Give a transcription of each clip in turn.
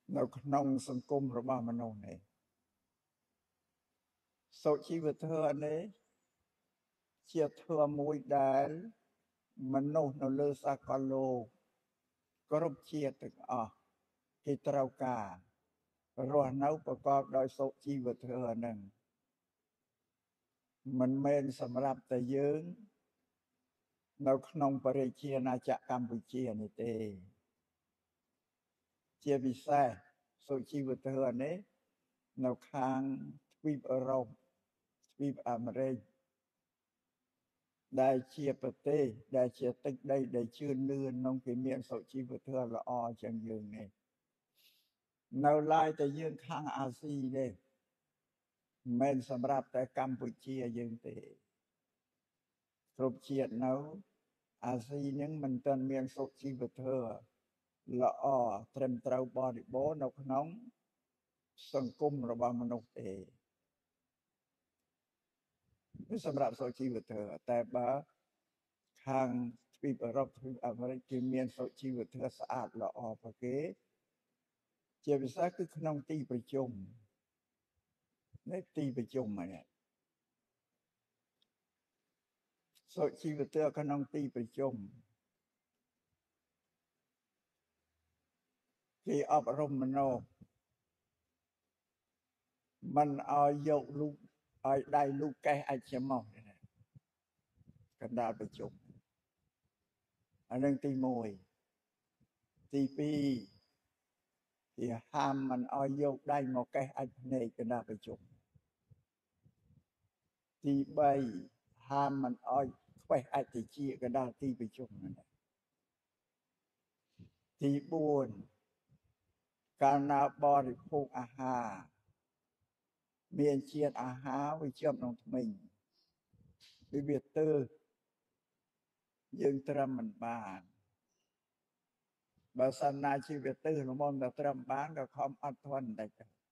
នៅក្នុងសង្គមរបស់មនុស្សនេះសុជីវធម៌នេះជាធម៌មួយដែលមនុស្សនៅលើសកលលោកគ្រប់ជាតិទាំងអស់គេត្រូវការរស់នៅប្រកបដោយសុជីវធម៌នឹងមិនមែនសម្រាប់តែយើងនៅក្នុងបរិជាណាចក្រកម្ពុជានេះទេជាពិសេសសុជីវធម៌នេះនៅខាងទ្វីបអឺរ៉ុបទ្វីបអាមេរិកដែលជាប្រទេសដែលជាទឹកដីដែលជឿនលឿនក្នុងគេមានសុជីវធម៌ល្អជាងយើងនេះនៅឡើយតែយើងខាងអាស៊ីទេមិនមែនសម្រាប់តែកម្ពុជាយើងទេគ្រប់ជាតិនៅអាស៊ីនឹងមិនទាន់មានសុជីវធម៌ល្អត្រឹមត្រូវបរិបូរណ៍នៅក្នុងសង្គមរបស់មនុស្សទេសម្រាប់សុជីវធម៌តែបើខាងទ្វីបអឺរ៉ុបទ្វីបអាមេរិកគេមានសុជីវធម៌ស្អាតល្អប្រគេជាពិសេសគឺក្នុងទីប្រជុំនេះទីប្រជុំហ្នឹងសុជីវធម៌ក្នុងទីប្រជុំគេអប់រំមនុស្សមិនឲ្យយកលូកឲ្យដៃលូកកេះអាចជាមកកណ្ដាលប្រជុំអានឹងទី1ទី2គេហាមមិនឲ្យយកដៃមកកេះអាចភ្នែកកណ្ដាលប្រជុំទី3ហាមមិនឲ្យខ្វេះអាចតិចកណ្ដាលទីប្រជុំហ្នឹងទី4កាលណាបរិភោគអាហារមានជាតិអាហារវាជាប់ក្នុងធ្មេញវាទើយើងត្រឹមមិនបានបើសិនណាជីវិតទៅល្មមតែត្រឹមបានក៏ខំអត់ធន់បន្តិច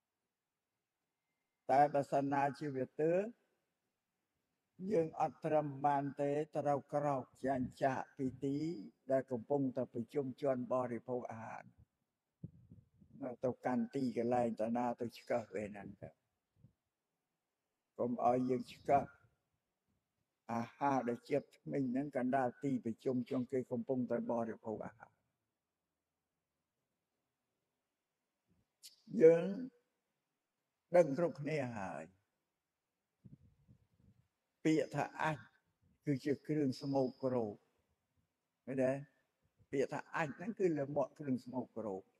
តែបើសិនណាជីវិតទៅយើងអត់ត្រឹមបានទេត្រូវក្រោកចាញ់ចាក់ពីទីដែលកំពុងតែប្រជុំជនបរិភោគអាហារទៅកាន់ទីកន្លែងតាណាទៅឆ្កឹះពេលហ្នឹងទៅកុំឲ្យយើងឆ្កឹះអាហារដែលជាប់ធ្មេញហ្នឹងកណ្ដាលទីប្រជុំជនគេកំពុងតែបរិភោគអាហារយើងដឹងគ្រប់គ្នាហើយពាក្យថាអាចគឺជាគ្រឿងស្មោកគ្រោកឃើញទេពាក្យថាអាចហ្នឹងគឺលំបក់គ្រឿងស្មោកគ្រោក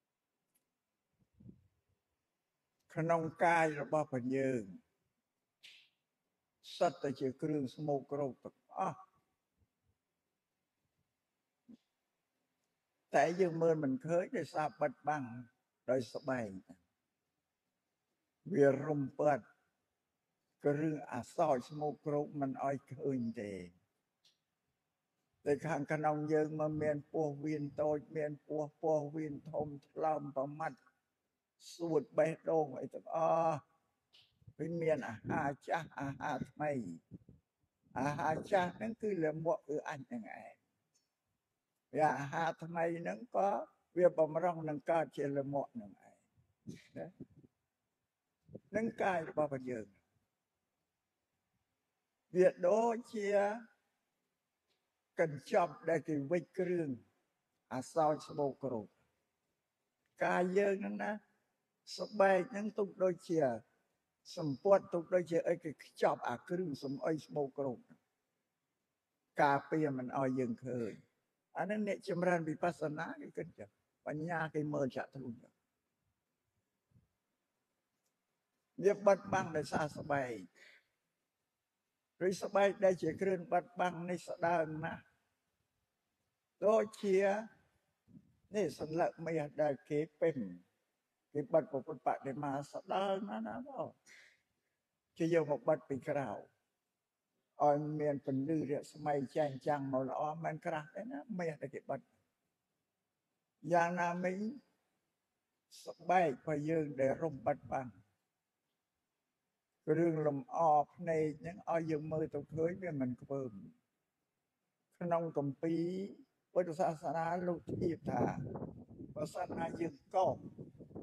ក្នុងកាយរបស់ព្រះយើងសិតតែជាគ្រឿងស្មោកគ្រោកទាំងអស់តែយើងមើលមិនឃើញដោយសារបិទបាំងដោយស្បែកវារំពាត់គ្រឿងអាសោចស្មោកគ្រោកមិនឲ្យឃើញទេតែខាងក្នុងយើងមកមានពោះវៀនតូចមានពោះវៀនធំថ្លើមប្រមាត់សួតបេះដូងអីទាំងអស់វាមានអាហារចាស់អាហារថ្មីអាហារចាស់ហ្នឹងគឺលំក់គឺអញហ្នឹងឯងវាអាហារថ្មីហ្នឹងក៏វាបំរុងនឹងកើតជាលំក់ហ្នឹងឯងណានឹងកាយរបស់យើងវាដូចជាកញ្ចប់ដែលគេវិចគ្រឿងអាសោចស្បូរគ្រោកកាយយើងហ្នឹងណាស្បែកហ្នឹងទុកដូចជាសម្ពត់ទុកដូចជាអីគេខ្ចប់អាគ្រឿងសំអុយស្បូរគ្រោកការពារមិនឲ្យយើងឃើញអានេះអ្នកចម្រើនវិបស្សនាគេគិតចឹងបញ្ញាគេមើលចាក់ទ្រូងចឹងវាបិទបាំងដោយសារស្បែកឬស្បែកដែលជាគ្រឿងបិទបាំងនេះស្ដើងណាស់ដូចជានេះសន្លឹកមាសដែលគេពេញគេបិទពុទ្ធបដិមាស្ដើងណាស់ណាបងគេយកមកបិទពីក្រៅឲ្យមានពន្លឺរស្មីចែងចាំងមកល្អមិនក្រាស់ទេណាមាសដែលគេបិទយ៉ាងណាមិញស្បែករបស់យើងដែលរំបិទបាំងគ្រឿងលម្អភ្នែកហ្នឹងឲ្យយើងមើលទៅឃើញវាមិនខ្ពើមក្នុងគម្ពីរពុទ្ធសាសនាលោកធៀបថាបើសិនណាយើងកោប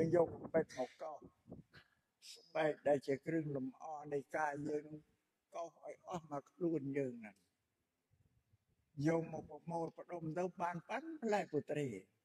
យើងយកពេជ្រមកកោសស្បែកដែលជាគ្រឿងលម្អនៃកាយយើងកោសឲ្យអស់មកខ្លួនយើងហ្នឹងយកមកប្រមូលផ្ដុំទៅបានប៉ាន់ផ្លែពុត្រី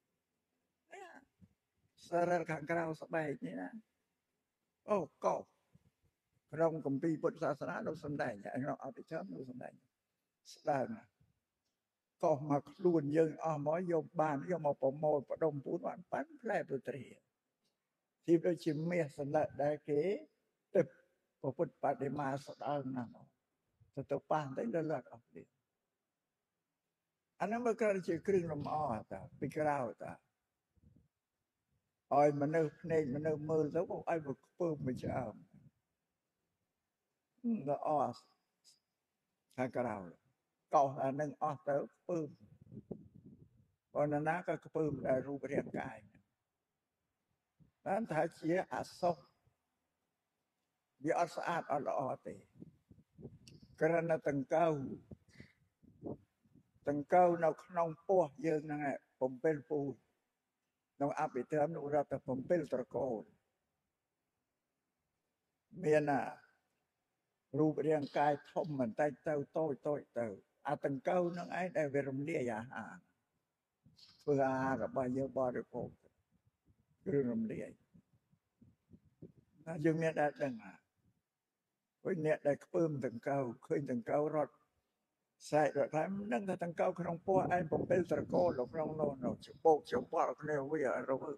សារលខាងក្រៅស្បែកនេះណាអូកោសក្នុងគម្ពីរពុទ្ធសាសនាលោកសំដែងក្នុងអភិធម្មលោកសំដែងស្ដើងកោសមកខ្លួនយើងអស់មកយកបានយកមកប្រមូលផ្ដុំពូនបានប៉ាន់ផ្លែពុត្រីទីដូចជាមាសសន្លឹកដែលគេទឹកពុទ្ធបដិមាស្ដើងណាស់ទៅប៉ះទៅលឹកអស់ទៀតអានោះមកក្រៅជាគ្រឿងលម្អតាពីក្រៅតាឲ្យមនុស្សភ្នែកមនុស្សមើលទៅឲ្យវាខ្ពើមមួយឆ្អើមល្អខាងក្រៅកោសអានឹងអស់ទៅខ្ពើមប៉ុន្តែណាក៏ខ្ពើមដែររូបរាងកាយបានថាជាអសុខវាអត់ស្អាតអត់ល្អទេគ្រាន់តែតង្កូវនៅក្នុងពោះយើងហ្នឹង7ពូជក្នុងអភិធម្មនោះរាប់តែ7ត្រកូលមានរូបរាងកាយធំបន្តិចទៅតូចទៅអាតង្កូវហ្នឹងឯងដែលវារំលាយអាហារធ្វើអាហាររបស់យើងបរិភោគគ្រឿងរំលាយយើងមានតែដឹងវិញអ្នកដែលខ្ពើមតង្កូវឃើញតង្កូវរត់សែករត់ហើយនឹងថាតង្កូវក្នុងពោះឯង7ត្រកូលក្នុងនោះច្បោកច្បល់គ្នាវារវើ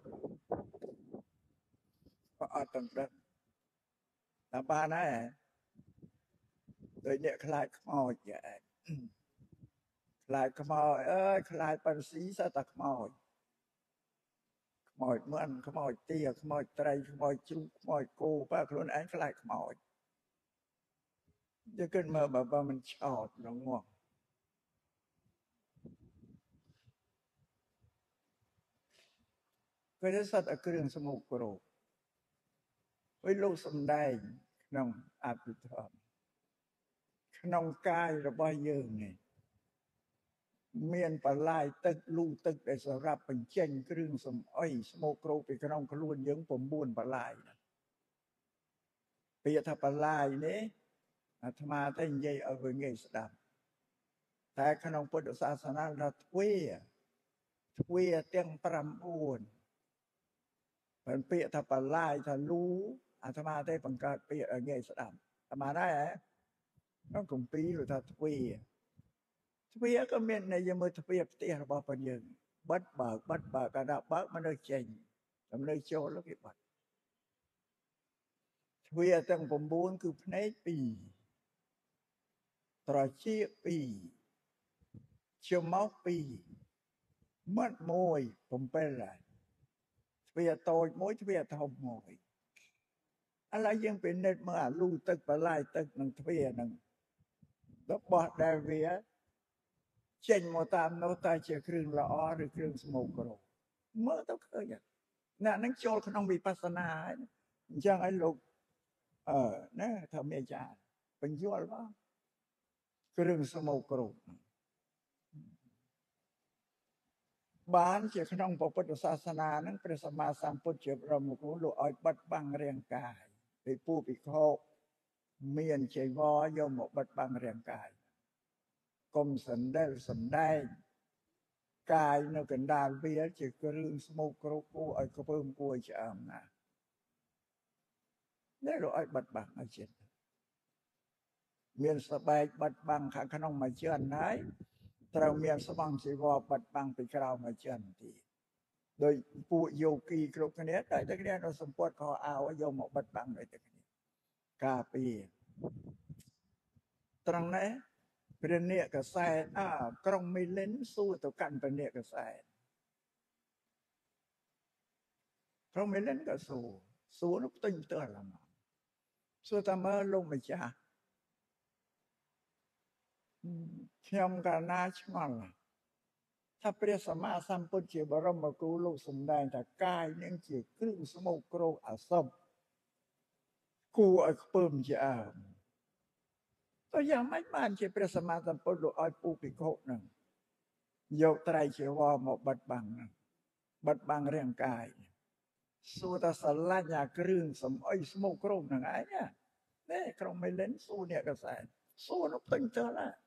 ក៏អត់ទាំងដឹងតែបានហើយដោយអ្នកខ្លាចខ្មោចឯងខ្លាចខ្មោចអើយខ្លាចប៉ាស៊ីសតែខ្មោចមិនខ្មោចទាខ្មោចត្រីខ្មោចជ្រូកខ្មោចគោបើខ្លួនឯងខ្លាចខ្មោចយើងគិតមើលបើមិនឆោតរងាស់ពេលសត្វគ្រឿងស្មុគគ្រោកពេលលោកសំដែងក្នុងអភិធម្មក្នុងកាយរបស់យើងនេះមានបលាយទឹកលូទឹកដែលសម្រាប់បញ្ចេញគ្រឿងសំអុយស្មោកគ្រោកពីក្នុងខ្លួនយើង9បលាយពាក្យថាបលាយនេះអាត្មាតែនិយាយឲ្យវាងាយស្ដាប់តែក្នុងពុទ្ធសាសនាថាទ្វាទាំង9ពេលពាក្យថាបលាយថាលូអាត្មាតែបង្កើតពាក្យឲ្យងាយស្ដាប់អាត្មាដែរក្នុងគម្ពីរថាទ្វាក៏មានន័យមើលទ្វាផ្ទះរបស់ព្រះយើងបិទបើកកាលណាបើកមនុស្សចេញដំណើរចូលគេបិទទ្វាទាំង9គឺភ្នែក2ត្រចៀក2ច្រមុះ2មាត់1 7ហើយទ្វាតូច1ទ្វាធំ1ឥឡូវយើងពិនិត្យមើលអាលូទឹកបលាយទឹកនឹងទ្វានឹងរបស់ដែលវាចេញមកតាមនោះតើជាគ្រឿងល្អឬគ្រឿងស្មោកគ្រោកមើលទៅឃើញណានឹងចូលក្នុងវិបស្សនាហើយអញ្ចឹងឲ្យលោកណាថាមេចាបញ្យល់បងគ្រឿងស្មោកគ្រោកបានជាក្នុងពុទ្ធសាសនានឹងព្រះសម្មាសម្ពុទ្ធជាបរមគ្រូលោកឲ្យបិទបាំងរាងកាយពីពូភិក្ខុមានចីវរយកមកបិទបាំងរាងកាយកុំសណ្ដែលសំដែងកាយនៅកណ្ដាលវាជាគ្រឿងស្មោកគ្រោកគួរឲ្យខ្ពើមគួរឆ្អើមណាស់នេះលោកឲ្យបិទបាំងឲ្យចិត្តមានស្បែកបិទបាំងខាងក្នុងមួយជើងហើយត្រូវមានស្បង់ជីវរបិទបាំងពីក្រៅមួយជើងទៀតដោយពួកយោគីគ្រប់គ្នាតែគ្នានៅសម្ពុតខោអាវយកមកបិទបាំងដោយតែគ្នាការពារត្រង់នេះព្រះនេកសែតក្រុងមីលិនសួរទៅកាន់ព្រះនេកសែតក្រុងមីលិនក៏សួរនោះផ្ទុយផ្ទាល់ហ្មងសួរថាមើលលោកម្ចាស់ខ្ញុំកាលណាឆ្ងល់ថាព្រះសម្មាសម្ពុទ្ធជាបរមគ្រូលោកសម្ដែងថាកាយនឹងជាគ្រឿងស្មោកគ្រោកអសព្វគួរឲ្យខ្ពើមជាអើមતોយ៉ាងម៉េចបានជាព្រះសម្មាសម្ពុទ្ធលោកឲ្យពូភិក្ខុនឹងយកត្រៃជីវរមកបិទបាំងរាងកាយสู้แต่สลัดอยากเครื่องสมอ้อยสมกรมหนังไอ้เนี่ยเนี่ยครองไม่เล่นสู้เนี่ยกระแสสู้นกตึงเจอละ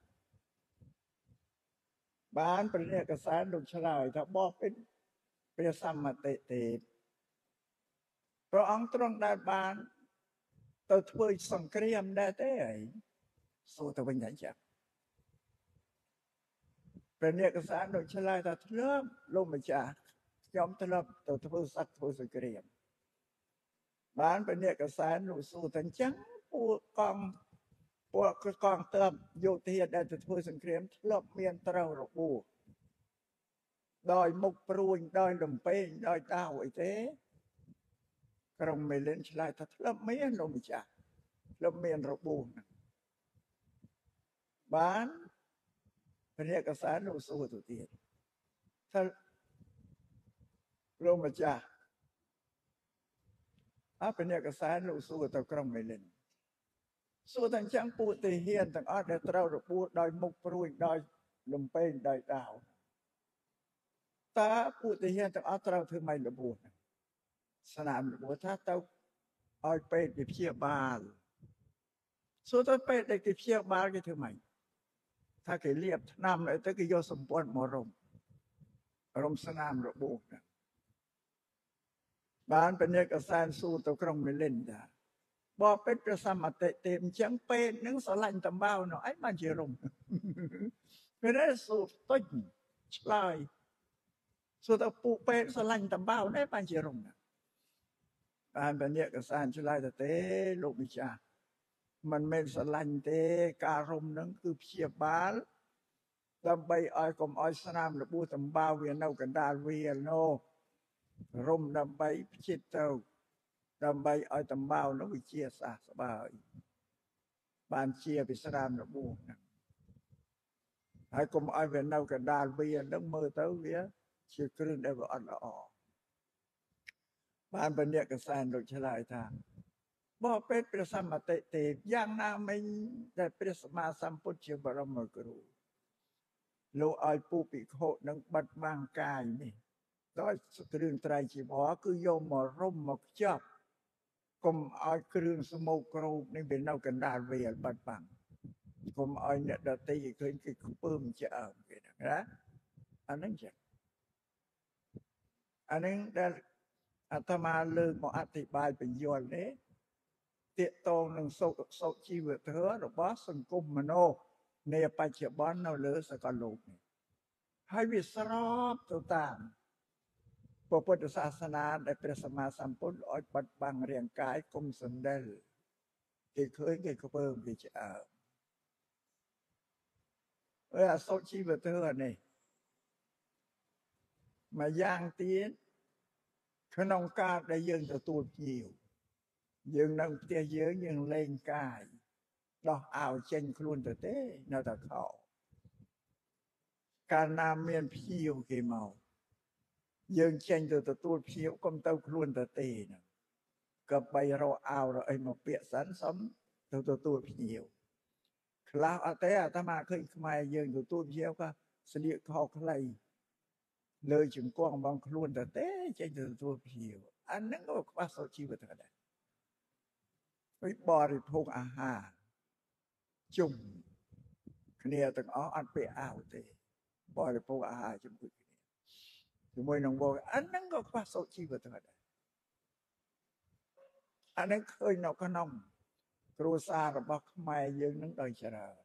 บ้านเป็นเนี่ยกระแสดุจฉลายถ้าบอกเป็นเปรียสัมมาเตเตพระองค์ตรงได้บ้านตัวช่วยสังเกตได้เต้สู้ตัวเป็นอย่างเช่นเป็นเนี่ยกระแสดุจฉลายถ้าเริ่มลงมาจากยอมทะเลาะตัวช่วยสักช่วยสังเกตบ้านเป็นเนี่ยกระแสหนูสู้ทั้งจังปูกองพวกกองเติมโยธีได้จะช่วยสังเกตลบเมียนเตาระบูดอยมุกปรุยดอยลมเป้งดอยดาวไอ้เต้กรงไม่เล่นฉลายถ้าลบเมียนลงมาจากลบเมียนระบูบ้านเป็นเนี่ยกระแสหนูสู้ตัวเตียนถ้าลงมาจากเป็นเนี่ยกระแสหนูสู้ตัวกรงไม่เล่นสู้ทั้งจังปูตีเฮียนทั้งอดเดตเราระบูดอยมุกปรุยดอยลมเป้งดอยดาวตาปูตีเฮียนทั้งอดเราถือไม่ระบูสนามระบูถ้าเต้าอ้อยเป็ดไปเพียบาลส่วนต้นเป็ดได้ไปเพียบาลก็ถือไม่ถ้าเกิดเรียบนำเลยถ้าเกิดโยสมบูรณ์มรมรมสนามระบูนะบ้านเป็นเนี่ยกระแสสู้ตัวกรงไม่เล่นจ้ะบอกเป็นประสมาเตเต็มจังเป็ดนึงสลันตำเบาเนาะไอ้มันจะรมเป็นได้สู้ต้นชลายสู้ตัวปูเป็ดสลันตำเบาไอ้มันจะรมนะบ้านเป็นเนี่ยกระแสชลายแต่เต้ลูกมิจามันไม่สลันเตการมนั้นคือเพียบบาลดำใบอ้อยกลมอ้อยสนามระบูตำเบาเวียนเอากันดาเวียนโนร่มดำใบพิชิตเจ้าดำใบอ้อยตำเบาแล้ววิเชียสาสบายบานเชียพิสรามระบูนะไอ้กลมอ้อยเวียนเอากันดาเวียนแล้วมือเต้าเวียเชื่อคลื่นได้ว่าอ่อนละออกบ้านเป็นเนี่ยกระแสโดยฉลายทางบอกเป็นประสัมมาเตเตย่างนาไม่ได้ประสมาสัมพุทธบรมกรูโลอ้อยปูปิโคนังบัดบางกายนี่ด้อยเครื่องไตรจีบอคือโยมมาร่มมาจับกลมอ้อยเครื่องสมุกรูนี่เป็นเอากันดาเวียนบัดบังกลมอ้อยเนี่ยดตีเคยกินปื้มจะเอาเกิดนะอันนั้นจะอันนั้นได้อาตมาเลิกมาอธิบายเป็นยนนี้เตะตรงหนึ่งโซชีวิตเธอหรือบอสังคมมโนในปัจจุบันเราเลือสกัดโลกให้วิสรอบตัวตามพระพุทธศาสนาได้เป็นสมาสัมพุทธอ้อยปัดบังเรียงกายกลมสันเดลที่เคยเพิ่มที่จะโซชีวิตเธอเนี่ยมาย่างตีนขนมกาได้ยังจะตูดหิวยังนั่งเตี้ยเยอะยังเล่งกายดอกอ่าวเจนครุนแต่เต้นาตะเขาการนำเมียนพิวเกเมายังเจนตัวตูดพิวก็มเต้าครุนแต่เต้นะกับใบเราอ่าวเราไอ้มาเปียสันซ้ำตัวตูดพิวคลาวอาเต้ถ้ามาเคยมายังตัวตูดพิวก็เสียเขาใครเลยจึงกว้างบางครุนแต่เต้เจนตัวตูดพิวอันนั้นก็ว่าโซชีวิตกันได้ไปบริโภคอาหารจุ่มเนี่ยต้องเอาอันไปอ่าวเตะบริโภคอาหารจุ่มคุยเนี่ยถึงมวยน้องบอกอันนั้นก็ว่าโซชีวิตกันได้อันนั้นเคยนอกขนมครูซาระบอกไม่ยืนนั่งโดยเฉลี่ย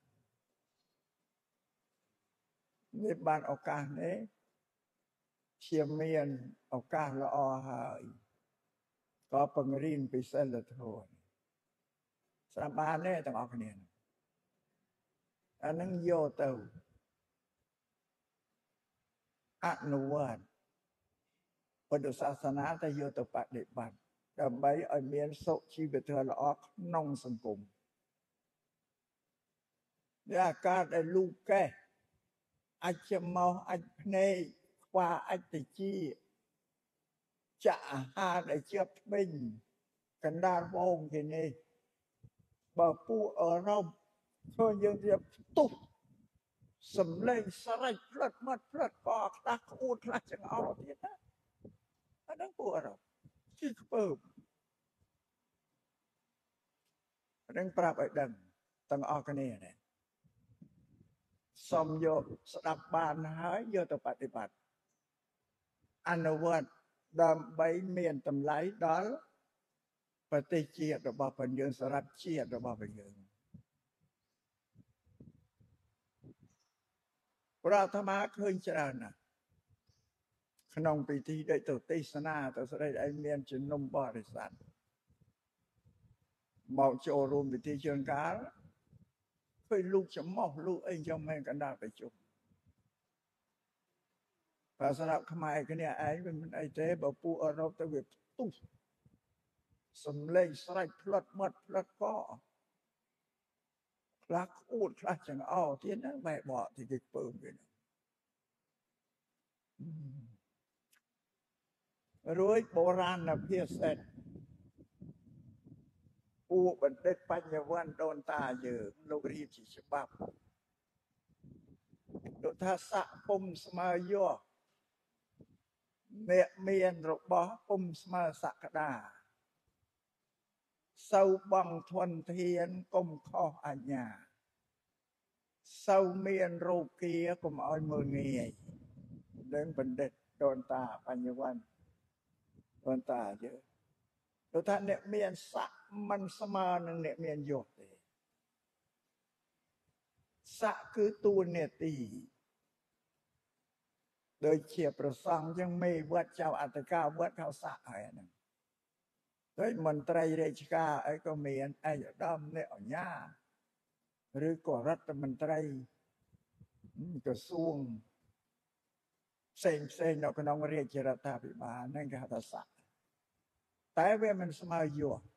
ในบ้านโอกาสนี้เชียงเมียนโอกาสละอหายก็ปังรินไปเส้นละโทนสาบานเนี่ยต้องออกเนี่ยอันนั้นโยเตออนุวัตพุทธศาสนาแต่โยตปฏิบัติแต่ใบอ้อยเมียนโซชีวิตเธอละออกน้องสังคมยาการได้ลูกแก่อาจจะเมาอาจในกว่าอาจจะจี้จะหาได้เชื่อเป็นกันดารวงที่นี่บ่ปูเราก็ยังเรียบตุ๊บสำเร็จสลายพลัดมัดพลัดปอกตาคูดพลัดจังเอาที่นั่นอันนั้นปูเราគឺខ្ពើមនឹងប្រាប់ឲ្យដឹងទាំងអស់គ្នានេះសូមយកស្ដាប់បានហើយយកទៅបប្រតិបត្តិអនុវត្តដើម្បីមានតម្លៃដល់ប្រទេសជាតិរបស់ព្រះយើងសម្រាប់ជាតិរបស់ព្រះយើងព្រះអាត្មាឃើញច្រើនណាស់ក្នុងពិធីដូចទៅទេសនាទៅស្ដីឯងមានជំនុំបរិស័ទមកចូលរួមពិធីជួនកាលឃើញលោកចំមោះលោកអីយ៉ាងម៉េចកណ្ដាលប្រជុំបើសម្រាប់ខ្មែរគ្នាឯងវាមិនអីទេបើពួកអឺរ៉ុបទៅវាផ្ទុះសំឡេងស្រែកផ្លិតមាត់ផ្លិតកខ្លះក្អួតខ្លះចង្អោទៀតណាបែបបកទីគេពើគេរួចបុរាណភាសាពួកបណ្ឌិតបញ្ញវន្តដូនតាយើងលោករៀបជាច្បាប់លោកថាស័កពុំស្មើយោអ្នកមានរបស់ពុំស្មើសក្តាសូវបងធនធានកុំខុសអញ្ញាសូវមានរោគាកុំឲ្យមើលងាយនឹងបណ្ឌិតដូនតាបញ្ញវន្តដូនតាយើងលោកថាអ្នកមានស័កមិនស្មើនឹងអ្នកមានយសទេស័កគឺតួនាទីដូចជាប្រសង់ចឹងមេវត្តចៅអធិការវត្តเขาស័កហើយហ្នឹងដូចមន្ត្រីរាជការអីក៏មានឯកឧត្តមអ្នកអញ្ញាឬក៏រដ្ឋមន្ត្រីក្រសួងផ្សេងនៅក្នុងរាជរដ្ឋាភិបាលហ្នឹងគេហៅថាស័កតែវាមិនស្មើយស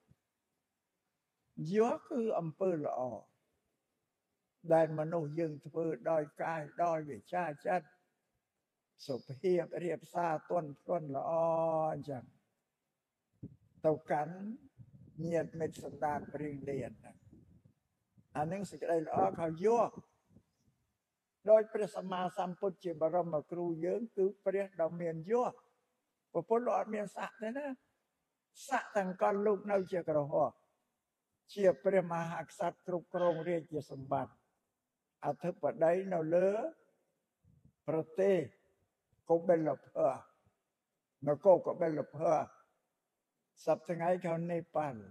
គឺអំពើល្អដែលមនុស្សយើងធ្វើដោយកាយដោយវាចាចិត្តសុភាពរៀបសារទន់ភ្លន់ល្អអញ្ចឹងទៅកាន់ញាតិមិត្តសន្តានព្រៀងលៀនអានឹងសេចក្តីល្អខោយកដោយព្រះសម្មាសម្ពុទ្ធជាបរមគ្រូយើងគឺព្រះដ៏មានយសព្រះពុទ្ធលោកអត់មានស័ក្តិទេណាស័ក្តិទាំងកលលោកនៅជាក្រហមជាព្រះមហាក្សត្រគ្រប់គ្រងរាជសម្បត្តិអធិបតីនៅលើប្រទេសកូបេលភើនគរកូបេលភើសប្តាហ៍ថ្ងៃខាងនេប៉ាល់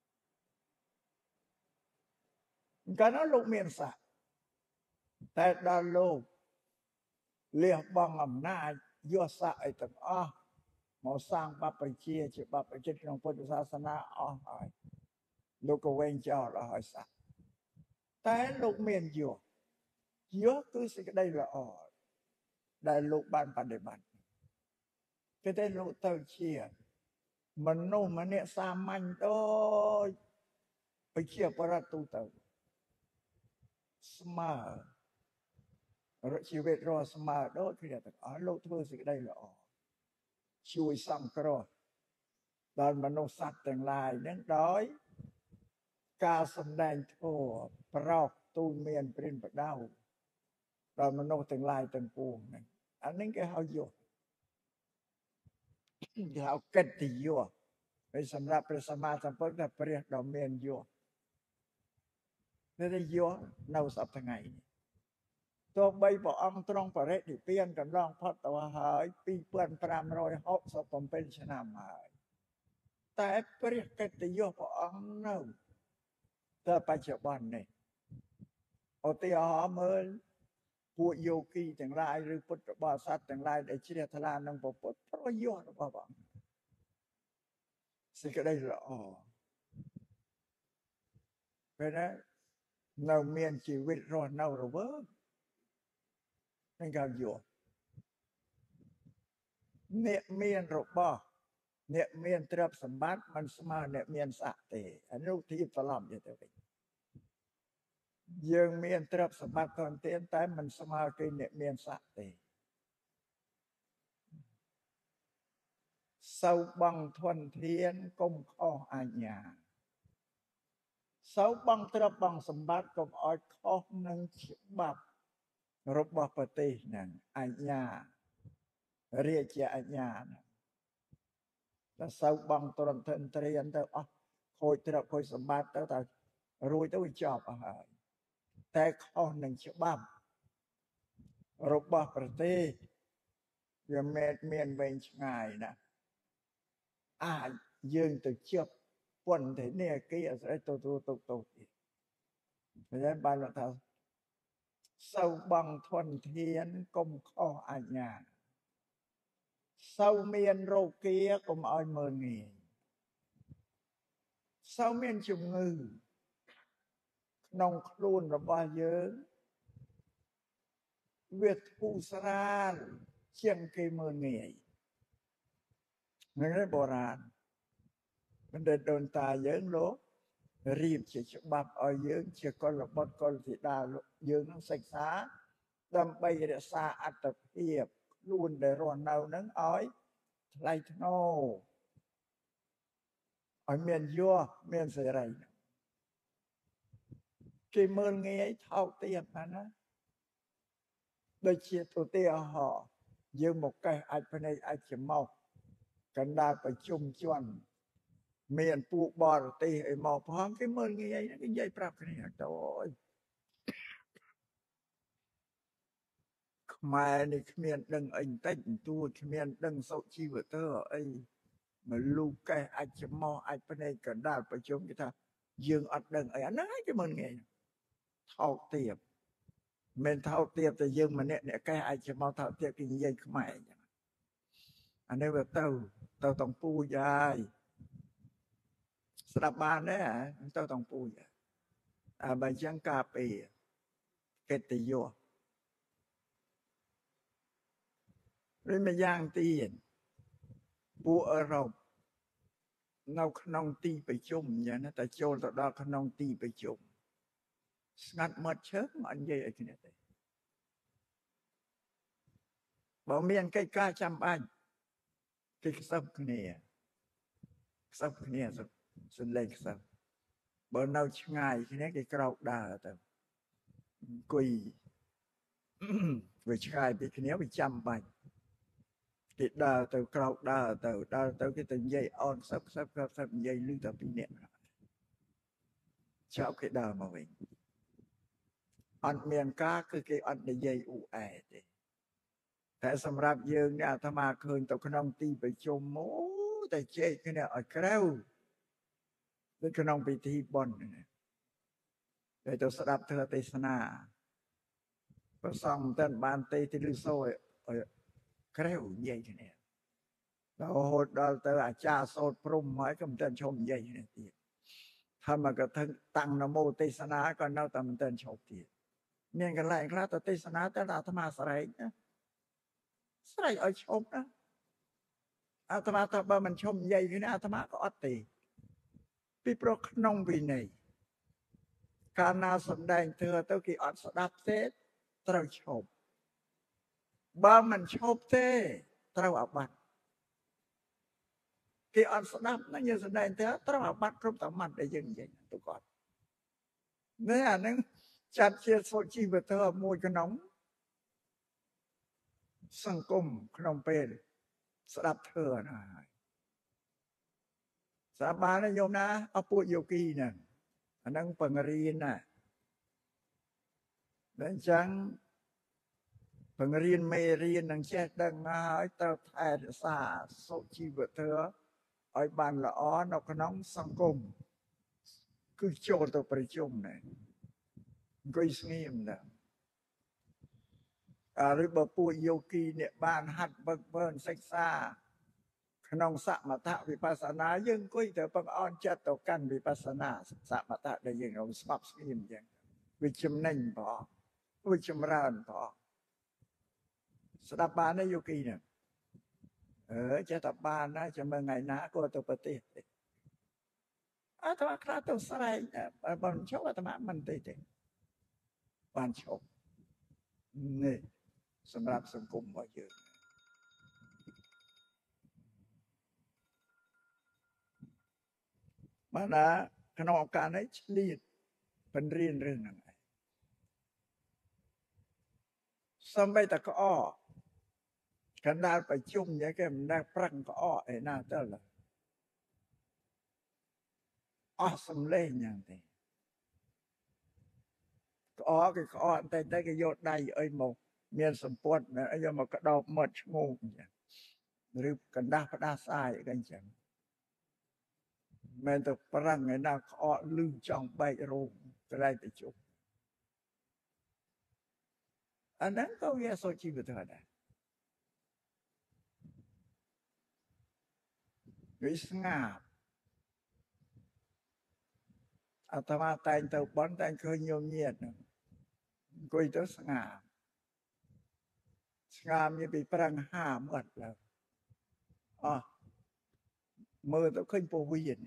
កាលនោះលោកមានស័ក្តិតែដល់លោកលះបង់អំណាចយកស័ក្តិឲ្យទាំងអស់មកសាងបព្វជិជាបព្វជិក្នុងពុទ្ធសាសនាអស់ហើយលោកក៏វែងចោលអស់ឲ្យស័ក្តិតែលោកមានយសគឺសេចក្តីល្អដែលលោកបានបដិបត្តិគឺតែលោកទៅជាមនុស្សម្នាក់សាមញ្ញដូចប្រជាប្រដ្ឋទូទៅស្មើជីវិតរស់ស្មើដូចគ្នាទាំងអស់លោកធ្វើសេចក្តីល្អជួយសង្គ្រោះដល់មនុស្សសត្វទាំងឡាយនឹងដោយការសម្ដែងធម៌ប្រោសទូលមានព្រានប្រដៅដល់មនុស្សទាំងឡាយទាំងពួងហ្នឹងអានេះគេហៅយសគេហៅកិត្តិយសហើយសម្រាប់ព្រះសម្មាសម្ពុទ្ធថាព្រះដ៏មានយសនេះយសនៅសប្តាហ៍ថ្ងៃទោះបីព្រះអង្គទ្រង់បរិនិព្វានកន្លងផុតទៅហើយ2567ឆ្នាំហើយតែព្រះកិត្តិយសព្រះអង្គនៅតែបច្ចុប្បន្ននេះឧទាហរណ៍មើលពួកយោគីទាំងឡាយឬពុទ្ធបរិស័ទទាំងឡាយដែលជ្រះថ្លានឹងពុទ្ធប្រយោជន៍របស់ព្រះអង្គសេចក្តីល្អពេលណានៅមានជីវិតរស់នៅរវើងនឹងការយកអ្នកមានរបស់អ្នកមានទ្រព្យសម្បត្តិមិនស្មើអ្នកមានស័ក្តិទេអនុធិប្រឡំទៅវិញយើងមានទ្រព្យសម្បត្តិធនធានតែមិនស្មើគេអ្នកមានស័ក្តិទេសូវបងធនធានកុំខុសអញ្ញាសូវបងទ្រព្យបងសម្បត្តិកុំឲ្យខុសនឹងច្បាប់របស់ប្រទេសហ្នឹងអញ្ញារាជាអញ្ញាតែសៅបងត្រឹមធិនត្រៀនទៅអស់ខូចទ្រព្យខូចសម្បត្តិទៅតែរួចទៅវាចប់អស់ហើយតែខុសនឹងច្បាប់របស់ប្រទេសវាមានវែងឆ្ងាយណាស់អាចយើងទៅជាប់ពន្ធនាគារស្អីទៅទៀតហើយបានថាសូវបងធនធានកុំខុសអាជ្ញាសូវមានរោគាកុំឲ្យមើលងាយសូវមានជំងឺក្នុងខ្លួនរបស់យើងវាធូរស្រាលជាងគេមើលងាយនៅបុរាណបណ្ឌិតដូនតាយើងលោករៀបជាច្បាប់ឲ្យយើងជាកុលបុត្រកុលធីតាយើងនឹងសិក្សាដើម្បីរក្សាអត្តភាពខ្លួនដែលរស់នៅនឹងឲ្យថ្លៃថ្នូរឲ្យមានយោមានសេរីគេមើលងាយថោកទាបណាដូចជាទូទាហោយើងមកកេះអាចភ្នែកអាចច្រមុះកណ្ដាលប្រជុំជាន់មានពួកបរទេសឲ្យមកផងគេមើលងាយគេនិយាយប្រាប់គ្នាទៅអើយខ្មែរនេះគ្មានដឹងអីបន្តិចបន្តួចគ្មានដឹងសុជីវធម៌អីមកលូកេះអាចច្រមុះអាចភ្នែកកណ្ដាលប្រជុំគេថាយើងអត់ដឹងអីអាហ្នឹងឯងគេមើលងាយថោកទាបមិនថោកទាបតែយើងម្នាក់អ្នកកេះអាចច្រមុះថោកទាបគេនិយាយខ្មែរអញ្ចឹងអានេះវាទៅតំពូចហើយស្ដាប់បានទេទៅតំពូចបើអញ្ចឹងការពារកិត្តិយសឬម្យ៉ាងទៀតពួកអឺរ៉ុបនៅក្នុងទីប្រជុំអញ្ចឹងតែចូលទៅដល់ក្នុងទីប្រជុំស្ងាត់មាត់ឈើមិននិយាយអីគ្នាទេបើមានកិច្ចការចាំបាច់គេខ្សឹបគ្នាសន្លេងខ្សឹបបើនៅឆ្ងាយគ្នាគេក្រោកដើរទៅអង្គុយវាឆ្ងាយពីគ្នាវាចាំបាច់គេដើរទៅក្រោកដើរទៅគេទៅនិយាយអនខ្សឹបនិយាយលឺតែពីរនាក់ចប់គេដើរមកវិញអត់មានការគឺគេអត់និយាយអ៊ូអែទេតែសម្រាប់យើងនេះអាត្មាឃើញទៅក្នុងទីប្រជុំអូតែជែកគ្នាឲ្យក្រៅនៅក្នុងពិធីបុណ្យនេះតែទៅស្ដាប់ធម៌ទេសនាព្រះសង្ឃមិនបានទេទីលឺសូឲ្យក្រៅនិយាយគ្នារហូតដល់ទៅអាចារ្យសូត្រព្រំហើយក៏មិនទាន់ឈប់និយាយគ្នាទៀតថាមកកថាតាំងនមោទេសនាក៏នៅតែមិនទាន់ឈប់ទៀតមានកន្លែងខ្លះទៅទេសនាតែអាត្មាស្រែកណាស្រែកឲ្យឈប់ណាអាត្មាថាបើមិនឈប់និយាយគ្នាអាត្មាក៏អត់ទេពីព្រោះក្នុងវិន័យកាលណាសំដែងធម៌ទៅគេអត់ស្ដាប់ទេត្រូវឈប់បើមិនឈប់ទេត្រូវអាបត្តិគេអត់ស្ដាប់ណាយើងសំដែងធម៌ត្រូវអាបត្តិគ្រប់តែម៉ាត់ដែលយើងនិយាយទៅគាត់នេះអានឹងចាត់ជាសុជីវធម៌មួយក្នុងសង្គមក្នុងពេលស្ដាប់ធម៌ណាហើយសាបានញោមណាអពួកយោគីហ្នឹងអានឹងបង្រៀនណាតែអញ្ចឹងបង្រៀនមេរៀននឹងចេះដឹងហើយត្រូវថែរក្សាសុជីវធម៌ឲ្យបានល្អនៅក្នុងសង្គមគឺចូលទៅប្រជុំណាអង្គុយស្ងៀមណាឬបើពួកយោគីអ្នកបានហាត់វឹកវើសិក្សាក្នុងសមថវិបស្សនាយើងអង្គុយទៅបង្អន់ចិត្តទៅកាន់វិបស្សនាសមថដែលយើងរងស្ងប់ស្ងៀមអញ្ចឹងវាចំណេញផងវាចម្រើនផងស្ដាប់បានទេយោគីហ្នឹងចេះតែបានណាចាំមើលថ្ងៃណាក៏ទៅប្រទេសទេអាត្មាខ្លះទៅស្រែកបើមិនឈប់អាត្មាមិនទេបានឈប់នេះសម្រាប់សង្គមរបស់យើងបានណាក្នុងឱកាសនេះឆ្លៀតបញ្រៀនរឿងហ្នឹងឯងសំបីតក្អកកណ្ដាលប្រជុំយ៉ាងគេមិនដែលប្រឹងក្អកឯណាទៅអស់សំឡេងយ៉ាងទេក្អកគេក្អកតែគេយកដៃអីមកមានសម្ពុតយកមកក្តោបមាត់ឈ្មោះអញ្ចឹងឬកណ្ដាស់ផ្ដាសាយអីចឹងមិនទៅប្រាំងឯណាក្អកលឺចង់បែករោងត្រែកទៅជុំអាហ្នឹងក៏វាសុជីវិតដែរវាស្ងាត់អាត្មាតែងទៅបន់តែងឃើញញោមញាតអង្គុយទៅស្ងាត់មានពីប្រាំងហាមអត់ឡើយអស់មើលទៅឃើញពោះវៀន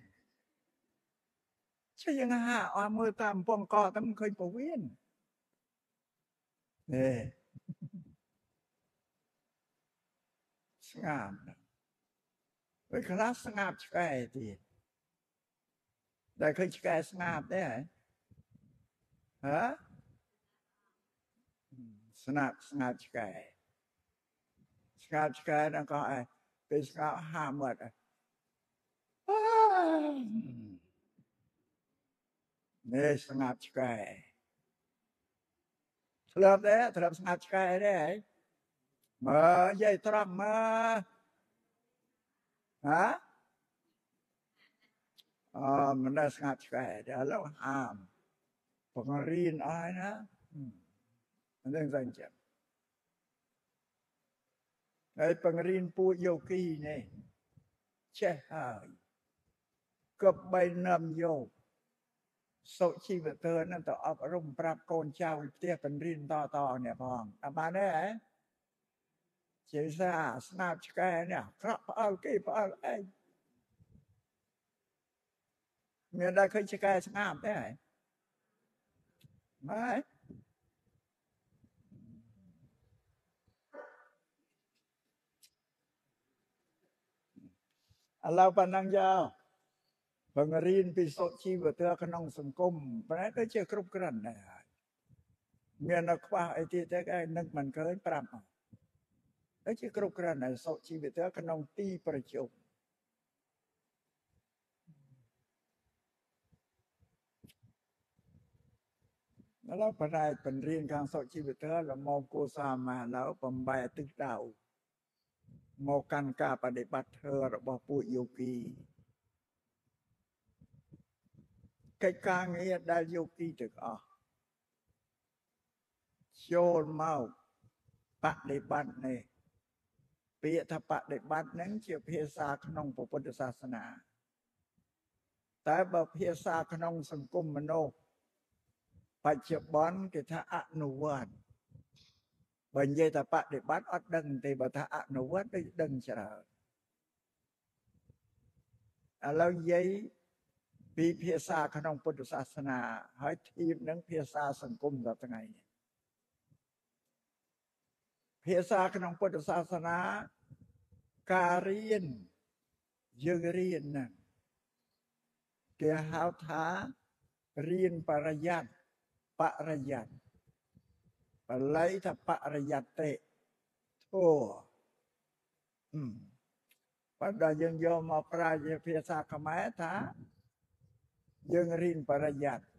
chứยังหาอมือตามปองกอตั้งเคยปวีนเนี่ยสงามนะเฮ้ยคลาสงามใช่ทีได้เคยใช่สงามได้ฮะสงามใช่สงามใช่นั่นก็ไอ้เป็นสงามห้ามหมดเนี่ยสงามใช่ทลับได้ทลับสงามใช่ได้มาใหญ่ตรังมาฮะมันได้สงบใจเดี๋ยวเราห้ามพวกเรียนอะไรนะมันเรื่องสังเกตไอ้ปังเรียนปูโยกีเนี่ยใช่หายกับใบนำโยกโซชีวิตเธอนั่นต่ออารมณ์ปรับโกนเจ้าเตี้ยเป็นเรียนต่อเนี่ยพองมาเนี่ยเจ้าสาสนาบใจเนี่ยครับเอากี่เอาไอ้เมื่อได้เคยใช้สงบได้ไหมเราปนังยาวบังเรียนไปสดชีวิตเธอขนองสังคมเพราะนั้นก็เชื่อครบกระนั้นนะเมื่อนักว่าไอ้ที่แต่ก็นึกมันเคยปรับแล้วเชื่อครบกระนั้นสดชีวิตเธอขนองตีประจุแล้วปนายเป็นเรียนทางสดชีวิตเธอเรามองโกซามาแล้วปมใบตึกดาวมองการการปฏิบัติเธอเราบอกปุยโยกีcái ca nghĩa đã vô kỳ được chôn mau bạc để bắt này bây giờ bạc để bắt nắng chiều phía xa khăn của Phậtศาสนา tại bà phía xa khănสังคมมโนปัจจุบันcái thàอนุวัตbây giờ ta bạc để bắt ở đằng thì bà thàอนุวัตđây đằng chờแล้วยัยปีเพียซาขนมพุทธศาสนาให้ทีมนั้นเพียซาสังคมแบบไงเพียซาขนมพุทธศาสนาการเรียนยังเรียนนั่นเกี่ยวหาท้าเรียนปริยัติปริยัติปไลถ้าปริยัติเตะโธ่ปัจจัยยังยอมมาปรายเพียซาขมายท้ายังเรียนปริยัติ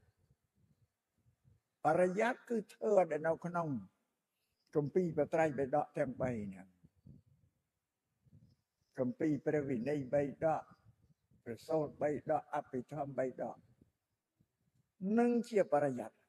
คือเธอเดินเอาขนมกัมปีไปไตรไปดอกแทงไปเนี่ยกัมปีประวินัยใบดอกประโสดใบดอกอภิธรรมใบดอกนึ่งเชียปริยัติ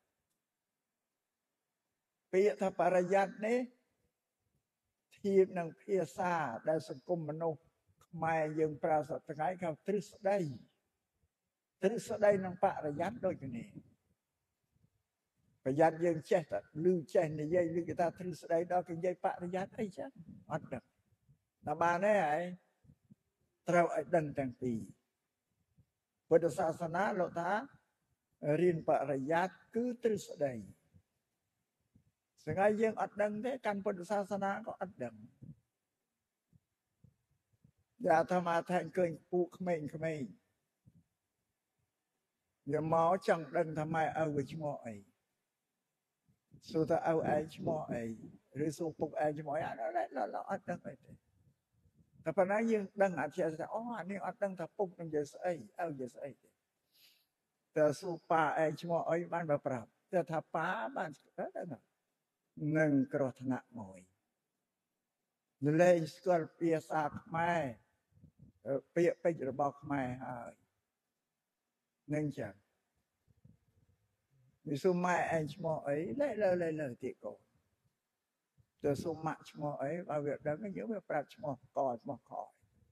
เปียถ้าปริยัตินี้ทีมนางเพียซาได้สังคมมนุษย์มายังปราศจากไงเขาทฤษฎีนางปริยัติโดยกันเองปริยัติยังเช่แต่ลือเช่ในยัยลือกีตาทฤษฎีดอกกันยัยปริยัติไอ้ฉันอัดดับนาบานเนี่ยไอ้เราไอ้ดันแต่งปีพุทธศาสนาเราท้าเรียนปริยัติคือทฤษฎีสิ่งไอ้ยังอัดดังเนี่ยการพุทธศาสนาก็อัดดังอย่าทำมาแทนเกินปูขมิ้นอย่าหมอจังดังทำไมเอาไว้ชั่วโมงไอ้สุดท้ายเอาไอ้ชั่วโมงไอ้หรือสุปุกไอ้ชั่วโมงไอ้เราอัดดังไอ้แต่พนักยังดังอาจจะอ๋อนี่อัดดังถ้าปุกนั่นจะใส่เอาจะใส่แต่สู้ป้าไอ้ชั่วไอ้บ้านมาปรับแต่ถ้าป้าบ้านก็ได้หนึ่งกรธนะมวยเลยสกอลเปียสากไม่เปียไปจะบอกไม่หายหนึ่งจังมีสู้ไม่ไอ้ชั่วไอ้เลยตีโกแต่สู้มาชั่วไอ้บางเรื่องนั้นก็เยอะไปปรับชั่วก่อนมาคอย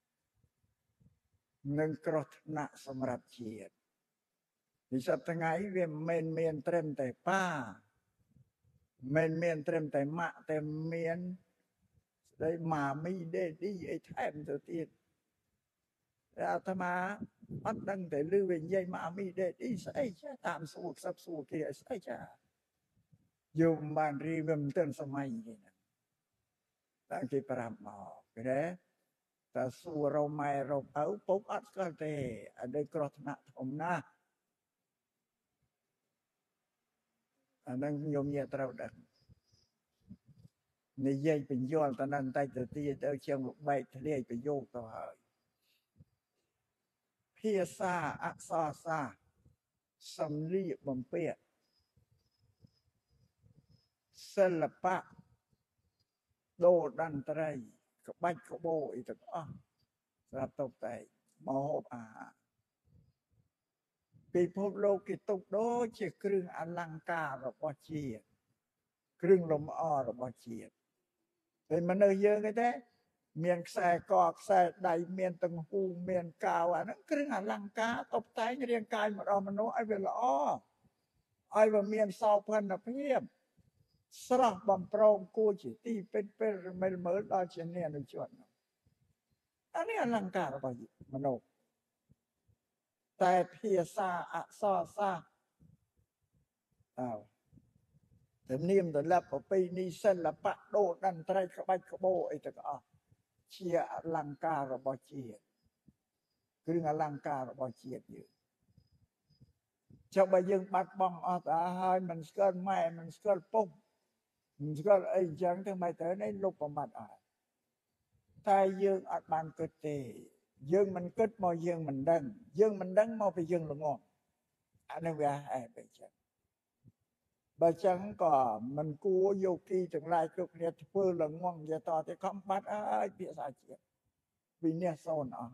หนึ่งกรธนะสำหรับเชียร์ดิฉันทั้งไงเวียนเมียนเตรมแต่ป้าเมียนเตรมแต่มะแต่เมียนได้มาไม่ได้ดีไอ้แทมตัวตีนอาตมาอัดดังแต่ลือเวียนใหญ่มาไม่ได้ดีใช่ใช่ตามสูตรสับสูตรที่ใช่ใช่ยมบานรีเวมเตือนสมัยนี่นะตั้งที่ปรามหมอกนะแต่สู้เราไม่เราเอาปุ๊บอัดก็เตะได้กรธนะผมนะอันนั้นโยมเนี่ยเราดังในยัยเป็นย้อนตอนนั้นใต้ตัวที่เจ้าเชียงลูกใบทะเลไปโยกต่อหายพี่ซาอักษรซาสำลีบำเปียศิลปะโดดันตรายกับบ้านขโบอีกต่างสำหรับตกแต่มโหอาปีพบโลกิตุกโดเชื่อครึ่งอลังการระบเชียครึ่งลมอ้อระบเชียเป็นมันเยอะกันได้เมียนแสกอกแสใดเมียนตังหูเมียนกาวอันนั้นครึ่งอลังการตบแต่งเรียงกายมาเรามโนไอเวลอ้อไอว่าเมียนสาวพันธุ์เพียบสระบำปรองกูจิตีเป็นไม่เหมือนเราเช่นนี้ในชวนอันนี้อลังการระบมโนแต่เพียซาอะซอซาอ้าวแต่นิ่มแต่ละพอไปนี่เส้นละปะโดดันไตรขบายขโบไอ้ตะก็เชียอลังการระบเชียคืออลังการระบเชียอยู่ชาวบ้านยังบัดบองอาตาให้มันสกัดไม่มันสกัดปุ๊บมันสกัดไอ้จังทำไมแต่ในลูกประมาทอ่ะถ้ายังอัดบานเกิดเตยังมันเกิดมายังมันดังมาไปยังละงอนอันนั้นว่าไอ้ไปจังบางจังก็มันกูโยกีจังไรก็เนี่ยเพื่อละงอนอย่าต่อที่คำบัดไอ้เปียสาเจียวินเนี่ยโซนอ่ะ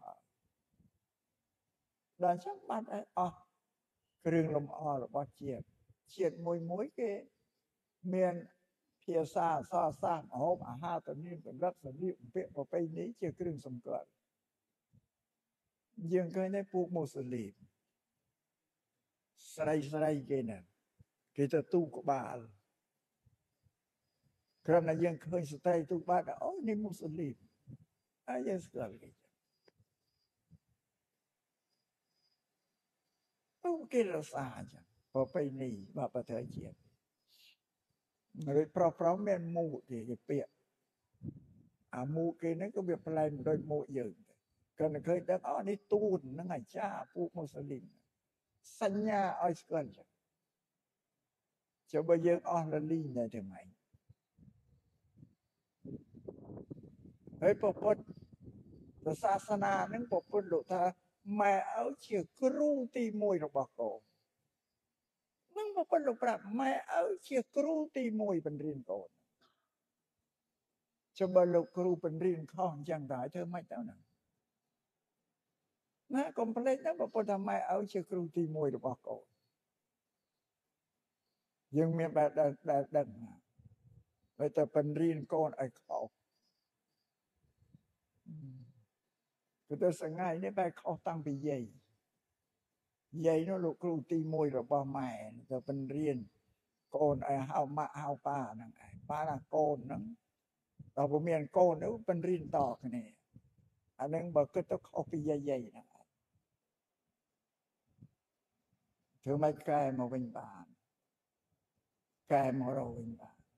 ดังชักบัดไอ้อ่ะเครื่องลมอ้อหรือว่าเจียดมวยเกเมียนเพียซาซาซาหอมอาหารตัวนี้เป็นรักสันนิเปะไปนี้เจียเครื่องสมเกิดยังเคยได้ปลูกมุสลิมสไลเกนันkita tu kebal kerana yangเคยสไตล์tu kebal oh ini muslim aja sekali oh kira saja พอไปนี่มาประเทศเจียเลยเพราะแม่มูที่เปียมูกีนั้นก็เบียบแปลงโดยมูยืนก็เคยได้อ๋อนี่ตูนนั่งไงจ้าพวกมุสลิมสัญญาอ้อยสกันจะไปยืนอ๋อละลี่ได้ทำไมเฮ้ยพอพดศาสนานั้นพอพดหลุดท่าแม่เอาเชื่อกรูตีมวยระบอกโกนั่งพอพดหลุดปรับแม่เอาเชื่อกรูตีมวยเป็นเรียนโกนจะบรรลุครูเป็นเรียนข้องจังได้เธอไม่เท่านั้นนะคอมเพล็กซ์นะพอทำไมเอาเชื่อกรูตีมวยระบอกโกยังมีแบบดังไปแต่เป็นเรียนโกนไอ้เขาคือแต่สังไงนี่ไปเขาตั้งไปใหญ่นั่นลูกครูตีมวยระบอกใหม่แต่เป็นเรียนโกนไอ้เฮามาเฮาป้านั่งไอ้ป้าน่ะโกนนั่งเราผมเมียนโกนแล้วเป็นเรียนต่อกันนี่อันนั้นบอกก็ต้องเข้าไปใหญ่ๆนะเธอไม่แก้มาเป็นบานแก้มาเราเป็นบาน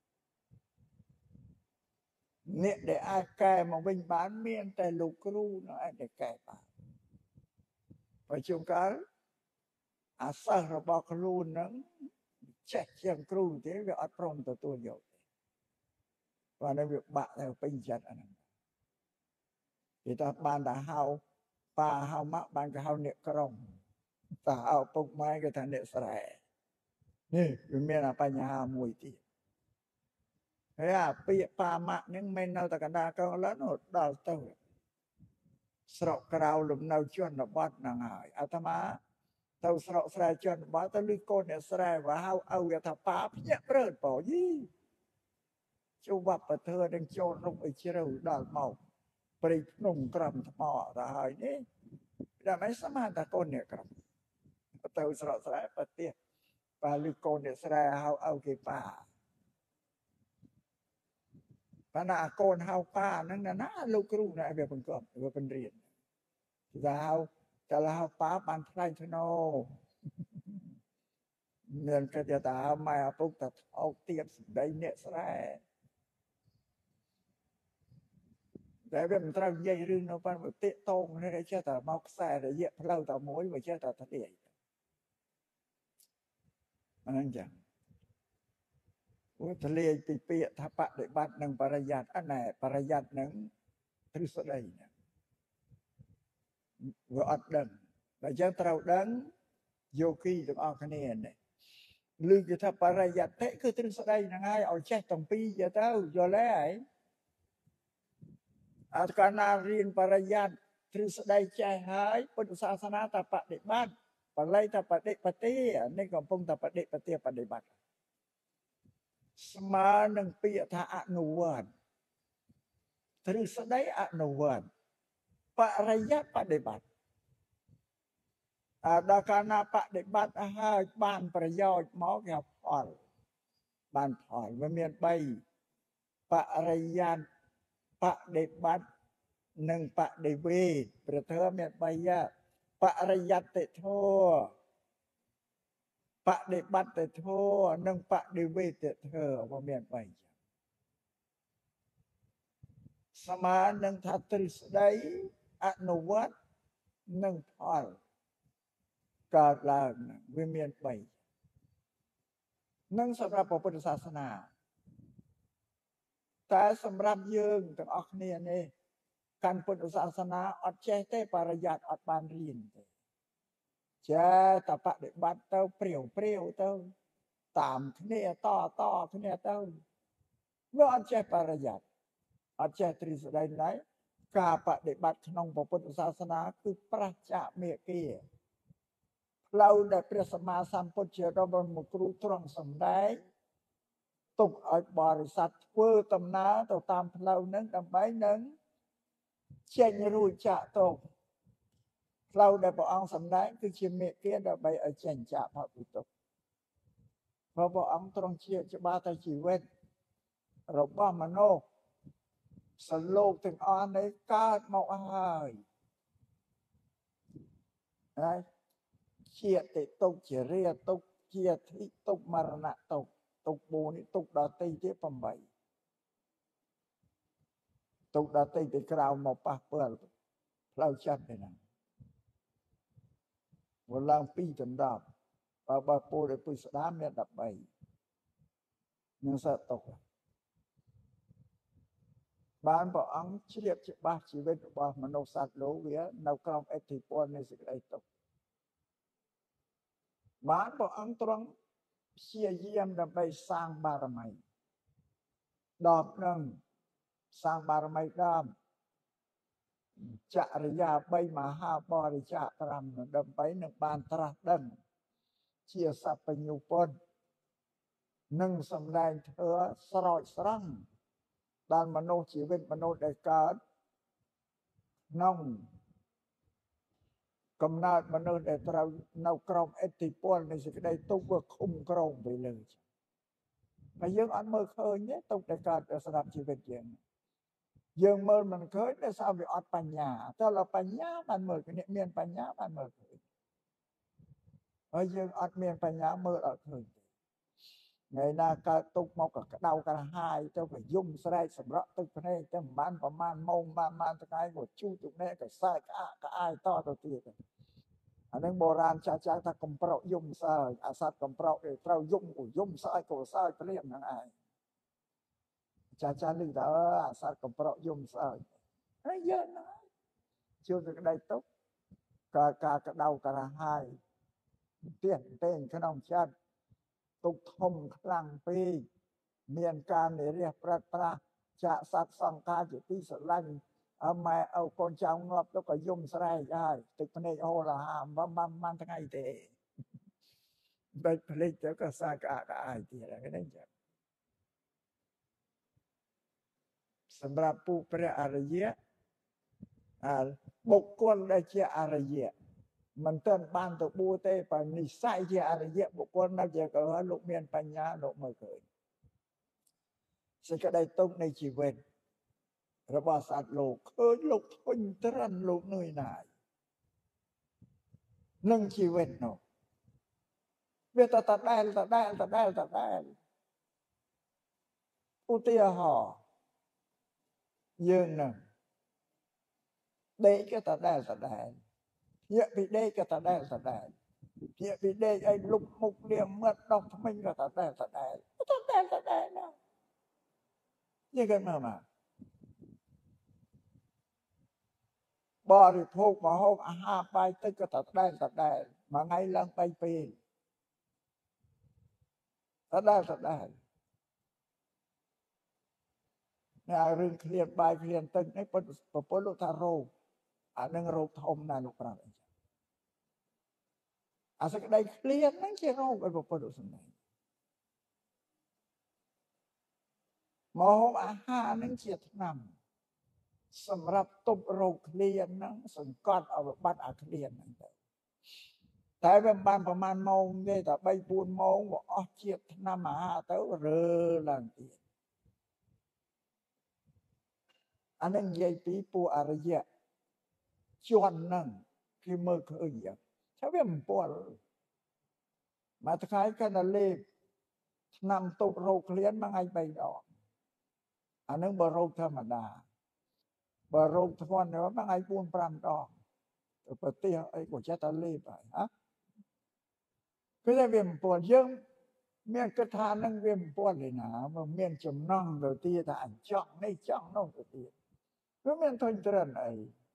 เนี่ยเดี๋ยวไอ้แก้มาเป็นบานเมียนแต่ลูกครูนะไอ้เด็กแก้บานประชุมกันอาศัยระบอกครูนั้นเช็คเชียงครูที่เราอัดพร้อมตัวเดียวว่าในviệc bạn là bình chặt anh thì ta ban đã hao pa hao mắc ban cái hao niệm cái rồng ตาเอาปุกไม้ก็ทันเดสแร่นี่คือเมียนปัญหามวยที่เฮ้ยปีปามะนึงไม่เนาตะกันดาก็แล้วโนดดาวเต้าสระกราวลมเนาชวนบัดนางหายอาตมาเต้าสระสระชวนบัดตะลุยโกนเนี่ยสระว่าเอาอย่าทับป้าพี่เปิดป่อยี่ชูวับประเทศดังโจรลงไปเชื่อดาลเมาปริหนุ่มกรำทมอรายนี่แต่ไม่สามารถตะโกนเนี่ยครับเต้าสระสระประเทศปาลุยโกนเนี่ยสระเอาเก็บป้าปนาโกนเฮาป้านั่นนะลูกครูนะเบียเป็นกอบเบียเป็นเรียนจะเฮาจะเฮาป้าปันไพรชโนเงินก็จะตาไม่เอาปุ๊บแต่เอาเตียบได้เนี่ยสระแต่เบียมันตรังใหญ่เรื่องเราปันแบบเตะตรงนี่ได้เชื่อแต่มอกแส่ได้เยอะเพลาแต่มวยไม่เชื่อแต่ทะเลอันนั้นจังว่าทะเลปีเปียทัพปะได้บัดหนึ่งปริยัติอันไหนปริยัติหนึ่งทฤษฎีเนี่ยว่าอัดดังแต่ยังเราดังโยกีต้องเอาคะแนนเนี่ยลือจะถ้าปริยัติเตะคือทฤษฎียังไงเอาแช่ตรงปีจะเต้าโยแล้อาการนาเรียนปริยัติทฤษฎีใจหายพุทธศาสนาตปฏิบัติปะไลตปฏิปฏินี่ก็พงตปฏิปฏิปฏิบัติสมาหนึ่งปีถ้าอนุวัตทฤษฎีอนุวัตปริยัติปฏิบัติดาการนาปฏิบัติให้บ้านประโยชน์หมอกับพอลบ้านพอลมันมีใบปริยัติปฏิบัติหนึ่งปฏิเวทประเทศมีใบยะปริยัติทั่วปฏิบัติทั่วหนึ่งปฏิเวทเธอว่ามีใบสมาหนึ่งทัตตริสได้อนุวัตหนึ่งพอลกาลางวิเมียนไปนั่งสำหรับพระพุทธศาสนาแต่สำหรับยืงต้องออกเนี่ยนี่การพุทธศาสนาอัดแช่เตปารยัดอัดบานเรียนแช่ตะปะเด็กบัดเต้าเปรี้ยวเปรี้ยวเต้าตามเนี่ยต่อเนี่ยเต้าเมื่ออัดแช่ปารยัดอัดแช่ตรีสดายไหนกาปะเด็กบัดขนมพระพุทธศาสนาคือประจักษ์เมเกียเราได้เปรียบสมาสัมพุทธเจ้าบรมครูตรังสมได้ตุกเอาบริษัทเพื่อตำนาตัวตามเรานั้นดำไปนั้นเช่นรู้จักตกเราได้บอกองสำได้คือเชื่อเมเกียดไปเอาเช่นจะพระพุทธพระบอกองตรงเชื่อจะบาตชีวิตเราบ้ามโนสโลกถึงอ่อนในกาดมองหายนะเชี่ยติตุกเชี่ยเรียตุกเชี่ยที่ตุกมรณะตุกบูนี่ตุกดาตีเจ็บปั๊มใบตุกดาตีติกราวมาปะเปิลเราชัดเลยนะวันล่างปีจนดับปะปะปูได้ปุสดามเนี่ยดับใบยังสะตกบ้านบอกอังเชียบชีบาชีวิตบ้านมนุษย์สัตว์โลกเวียนาวกรองเอติปอนในสิ่งใดตกบ้านบอกอังตรงเชี่ยเยี่ยมดับใบสร้างบารมีดอกหนึ่งสร้างบารมีดามจริยาใบมหาบริจาตรำดับไปหนึ่งบานตรัสดังเชี่ยสัพพยุปนหนึ่งสำแดงเธอสลอยสรังด้านมโนชีวิตมโนได้เกิดน้องกำนัดมโนได้เราเนากรองเอติปอนในสิ่งใดตุกว่าคุมกรองไปเลยมายังอันเมื่อเคยเนี่ยตุกได้เกิดสำหรับชีวิตยังยังเมื่อมันเคยได้สร้างวิอัตปัญญาถ้าเราปัญญามันเมื่อเนี่ยเมียนปัญญามันเมื่อเคยยังอัดเมียนปัญญาเมื่อเคยngày na cả tục một cả đầu cả hai cho phải dùng sai sầm rõ tục này cho man và man mông man cái của chu tục này cái sai cả ai toตัวตีอันนั้นโบราณชาถ้าคำเปราะยุ่มใส่อาสัตคำเปราะเรายุ่มใส่ก็ใส่เปลี่ยนยังไงชาลึกแต่อาสัตคำเปราะยุ่มใส่เยอะนะช่วยกันได้ตุ๊กกะดาวกะหายเตี้ยนเต้นขนมชัดตุกทมคลังปีเมียนการเรียกพระพระจะสักสังกาจุติสลันเอามาเอาคนเจ้างอบแล้วก็ยุ่มสลายได้ตึกพเนจโอราหามมันทั้งไงเตะได้ผลิตแล้วก็สร้างอะไรที่อะไรก็ได้จ้ะสำหรับผู้พระอริยะบุคคลได้เชื่ออริยะมันเต้นบ้านตัวบูเต้ปนิสัยเชื่ออริยะบุคคลนักเจ้าก็ลูกเมียนปัญญาลูกไม่เคยสิ่งก็ได้ตกในชีวิตระบาดสัตว์โลกเคยลูกทนตรันลูกเหนื่อยหน่ายหนึ่งชีวิตเนาะเวทตัดได้อุติยหอยืนหนึ่งเด็กก็ตัดได้เยอะปีเด็กก็ตัดได้เยอะปีเด็กไอ้ลูกมุกเลี้ยงเมื่อดอกทำไมก็ตัดได้นะยังไงมาบริโภคมาห้องอาหารไปตึกก็ตัดได้มาไงลังไปปีตัดได้เนี่ยเรื่องเคลียร์ใบเคลียร์ตึกในปนลุทาโรอันนึงโรคทมนาลูกปราบอาศัยได้เคลียร์นั่งเชื่อโรคไอ้ปนลุสมัยมองอาหารนั่งเชื่อนำสำหรับตุบโรคเคลียร์นั่งสังกัดเอาบัตรอาเคลียร์นั่งแต่เป็นบ้านประมาณโมงเนี่ยแต่ใบปูนโมงว่าอ๋อเชื่อนำมาเต้าเรือหลังเตียอันนั้นยัยปีปูอารยะชวนนั่งคือเมื่อเคยอย่างใช่ไหมมันปวดมาท้ายกันเล็บนำตุกโรคเลี้ยนมาไงไปดอกอันนั้นบโรคธรรมดาบโรคทวนเนี่ยว่ามาไงปูนปรำดอกแต่ปฏิไอ้กูจะตะเล็บไปฮะก็จะเวียนปวดเยอะเมียนกระทานนั่งเวียนปวดเลยนะมันเมียนจมนั่งโดยที่ถ้าอันจ้องในจ้องน้องตัวตีก็เมียนทนเจริญไอ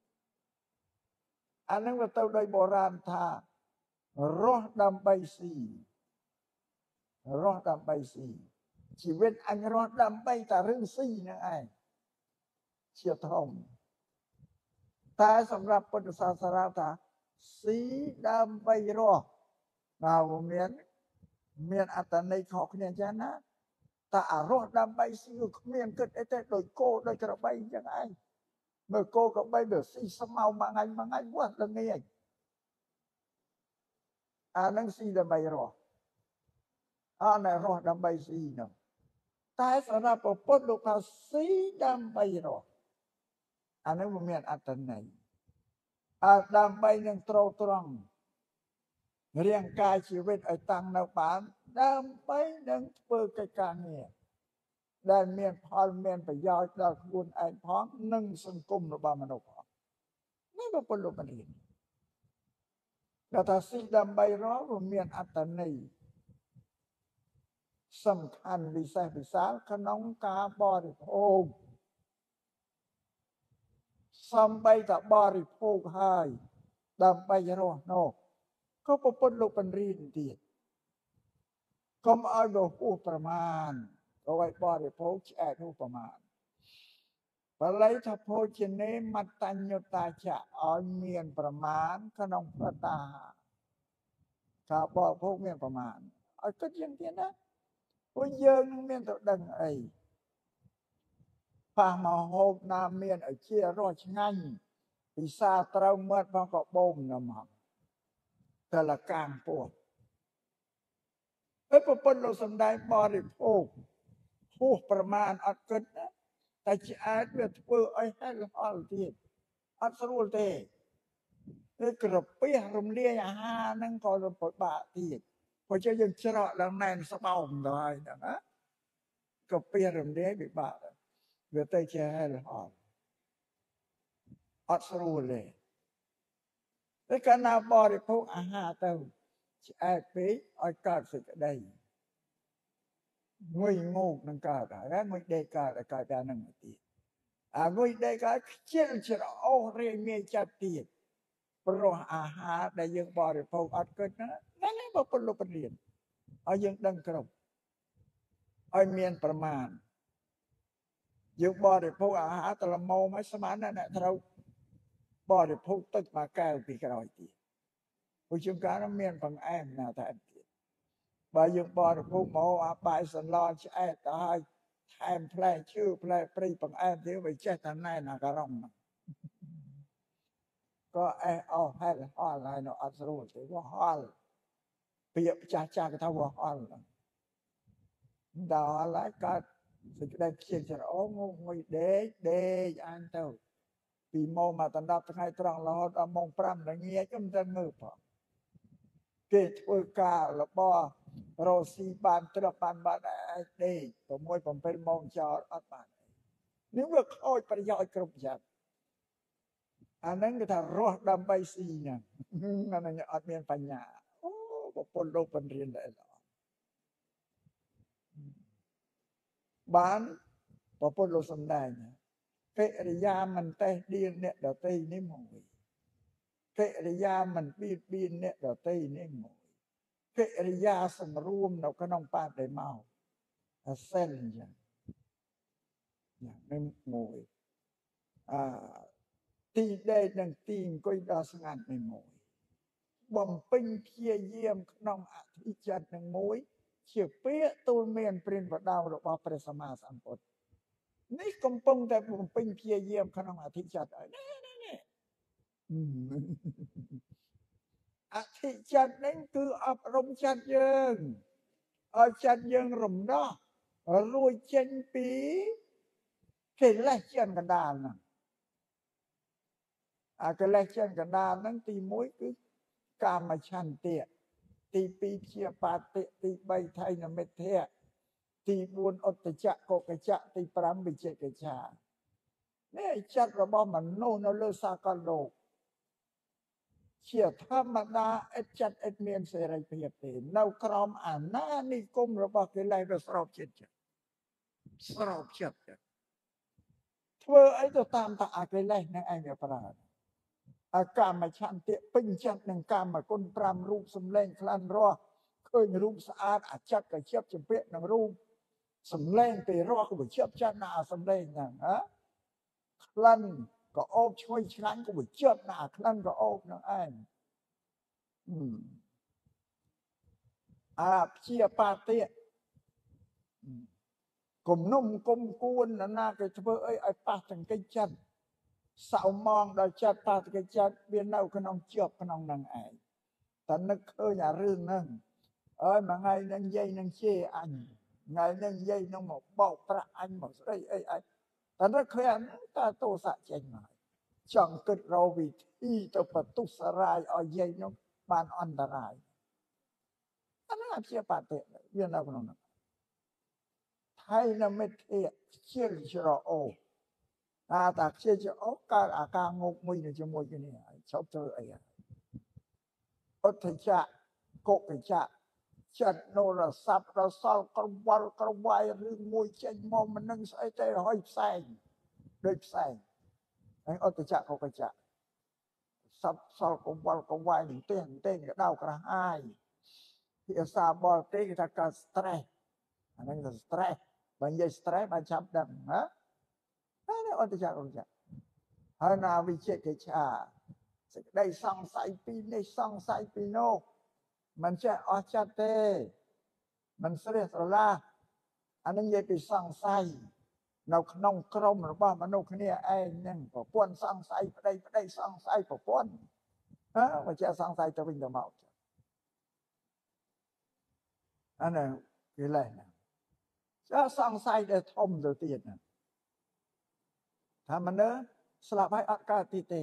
อันนั้นก็เต่าโดยโบราณท่ารอดดำใบสีรอดดำใบสีชีวิตอันรอดดำใบแต่เรื่องสีนั่นไงเชี่ยทอมแต่สำหรับพุทธศาสนาถ้าสีดำใบรอเราเมียนอัตในขอกเนี่ยจ้านะแต่รอดดำใบสีเมียนเกิดไอ้แต่โดยโก้โดยกระใบยังไงเมื่อโก้กับใบเดือดสีสมามาไงว่าเรื่องนี้อันนั้นสีดำใบรออันนั้นรอดดำใบสีเนาะแต่สำหรับพุทธลูกค้าสีดำใบรออันนั้นมันมีอัตในดำใบหนึ่งตรงเรียงกายชีวิตไอ้ตังนักปานดำใบหนึ่งเปิดกิจการเนี่ยได้เมียนพอเมียนประโยชน์เราคุณไอ้พ้องหนึ่งสังคมระบาดมนุษย์นี่เป็นปุโรมันเห็นแต่ถ้าสีดำใบร้อนมันมีอัตในสำคัญวิสัยพิสารขนมกาบริโภคซ้ำไปกับบริโภคให้ดำไปรอโนก็ปนลูกเป็นรีนดีก็มาเอาโดผู้ประมาณเอาไว้บริโภคแช่ผู้ประมาณปลายทัพโพชินมัตตัญญตาจะอ่อนเมียนประมาณขนมพระตาข้าบอกพวกเมียนประมาณเอาก็ยังเทียนะพวกเยิงเมียนตัวดังไอพามาโฮบนาเมียนไอเชี่ยรอดงั้นพิซาตราเมื่อพังก็บ่มน้ำมันแต่ละกลางปวดไอ้ปนเราสำได้บริโภคผู้ประมาณอัดกันนะแต่จะอาจเวทเพื่อไอ้ให้ฮอลที่อัดสรุปเตะนี่กระเปียรมเลียอาหารนั่งคอยปวดบาที่พอจะยังเชราลังแนนสะเบาได้นะกระเปียรมเลียบิบาเวทเตะจะให้ฮอลอัดสรุปเลยแต่การนาบริโภคอาหารเต้าจะอาจไปอัดการสึกได้งุยงูนั่งกาได้แล้วงุยเด็กกาได้กาได้นั่งตีงุยเด็กกาเชื่อเชื่อโอ้เรียนเมียจัดตีเพราะอาหารได้ยังบริโภคอัดกันนะนั่นบปลบเรียนเอายังดังกรบเอาเมียนประมาณយើងបរិភោគអាហារត្រឡប់មកស្មានអ្នកត្រូវបរិភោគទឹកមួយកែវពីក្រោយទៀតព្រោះជួនកាលមានបង្អែមណាតែទៀតបើយើងបរិភោគមកអាបាយសន្លឆ្អែតទៅហើយថែមផ្លែឈើផ្លែព្រៃបង្អែមទៀតវាចេះតែណែណាការ៉ុងក៏អេះអស់ហេតុហល់ហើយនៅអត់ស្រួលទេវាហល់ពាក្យចាស់គេថាវាហល់ដល់ហើយកើតសេចក្តីខ្ជិលច្រអូសងុយងុយដេកអានទៅពីម៉ោងមកដល់10ថ្ងៃត្រង់រហូតដល់ម៉ោង5ល្ងាចក៏មិនដឹងងើបផងគេធ្វើការរបស់រស់ស៊ីបានត្រឹមបានដេក6 7ម៉ោងចោលអត់បាននេះវាខូចប្រយោជន៍គ្រប់យ៉ាងអាហ្នឹងគេថារស់ដើម្បីស៊ីហ្នឹងអាហ្នឹងអត់មានបញ្ញាអូប្រពន្ធលោកបញ្រៀនដែរបានប្រពន្ធលោកសំដែងកិរិយាមិនតេះដៀលអ្នកដតីនេះមួយកិរិយាមិនបៀតបៀនអ្នកដតីនេះមួយកិរិយាសម្រួមនៅក្នុងបដិមកអាសិនយ៉ាងនេះមួយទីដេកនិងទីអង្គុយដល់ស្ងាត់នេះមួយបំពេញព្យាយាមក្នុងអធិចិត្តនឹងមួយជាពាក្យទូលមានព្រានប្រដៅរបស់ព្រះសម្មាសម្ពុទ្ធនេះកំពុងតែបំពេញព្យាយាមក្នុងអធិចិត្តហើយនេះអធិចិត្តនេះគឺអប់រំចិត្តយើងឲ្យចិត្តយើងរំដោះរួចចេញពីកិលេសជាកណ្ដាលហ្នឹងអាកិលេសជាកណ្ដាលហ្នឹងទី1គឺកាមឆន្ទៈទី2ជាបាតិទី3ថៃនមិទ្ធៈទី4ឧត្តចៈកុកចៈទី5វិជិកិច្ឆានេះចិត្តរបស់មនុស្សនៅលើសាកលលោកជាធម្មតាឥតចិត្តឥតមានសេរីភាពទេនៅក្រោមអាណានិគមរបស់កិលេសវាស្រោបចិត្តធ្វើអីទៅតាមតាអាកិលេសនឹងឯងវាប្រើអាកាមឆន្ទៈពេញចិត្តនឹងកាមគុណ5រូបសំឡេងក្លិនរសឃើញរូបស្អាតអាចិត្តក៏ជាប់ជំពាក់នឹងរូបសំឡេងទៅរសក៏ជាប់ចិត្តណាសំឡេងហ្នឹងក្លិនក៏អូបឈ្ងុយឆ្ងាញ់ក៏ជាប់ណាក្លិនក៏អូបនឹងឯងព្យាបាទៈគំនុំគុំគួនណាគេធ្វើអីឲ្យប៉ះចង្កេះចិត្តសៅមងដល់ចិត្តប៉ះចង្កេះចិត្តវានៅក្នុងជាប់ក្នុងនឹងឯងតែនឹកឃើញអារឿងហ្នឹងអើយមួយថ្ងៃនឹងនិយាយនឹងជេរអញថ្ងៃនឹងនិយាយនឹងមកបោកប្រាក់អញមកស្ដីអីតែនឹកឃើញតើទោសៈចេញមកចង់គិតរកវិធីទៅបន្ទុះសារាយឲ្យយាយនោះបានអន្តរាយអានោះជាបាតិវានៅក្នុងនោះថៃនមិទ្ធៈជាច្រអូតាខ្ជិលច្រអូកើតអាការងប់មួយជាមួយគ្នាឈប់ធ្វើអីឧទ្ធចៈកុកចៈចិត្តនូរស័ព្ទរសល់ក្រវល់ក្រវាយរឿងមួយចេញមកមិននឹងស្អីទេរហុយផ្សែងដូចផ្សែងហើយឧទ្ធចៈកុកចៈស័ព្ទសល់ក្រវល់ក្រវាយទេក្តៅក្រហាយភាសាបរទេសគេថាកើត stress អាហ្នឹងគឺ stress បើនិយាយ stress បានចាប់ដឹងណានេះឧទ្ធចៈកុកចៈហើយណាវិជិកិច្ឆាសេចក្តីសង្ស័យពីនេះសង្ស័យពីនោះមិនចេះអស់ចិត្តទេមិនស្រិះស្រឡះអានឹងនិយាយពីសង្ស័យនៅក្នុងក្រុមរបស់មនុស្សគ្នាឯងហ្នឹងប្រពន្ធសង្ស័យប្តីសង្ស័យប្រពន្ធមិនចេះសង្ស័យទៅវិញទៅមកអានេះកិលេសណាចាសង្ស័យដែលធំទៅទៀតណាថាមនុស្សស្លាប់ហើយអត់កើតទៀតទេ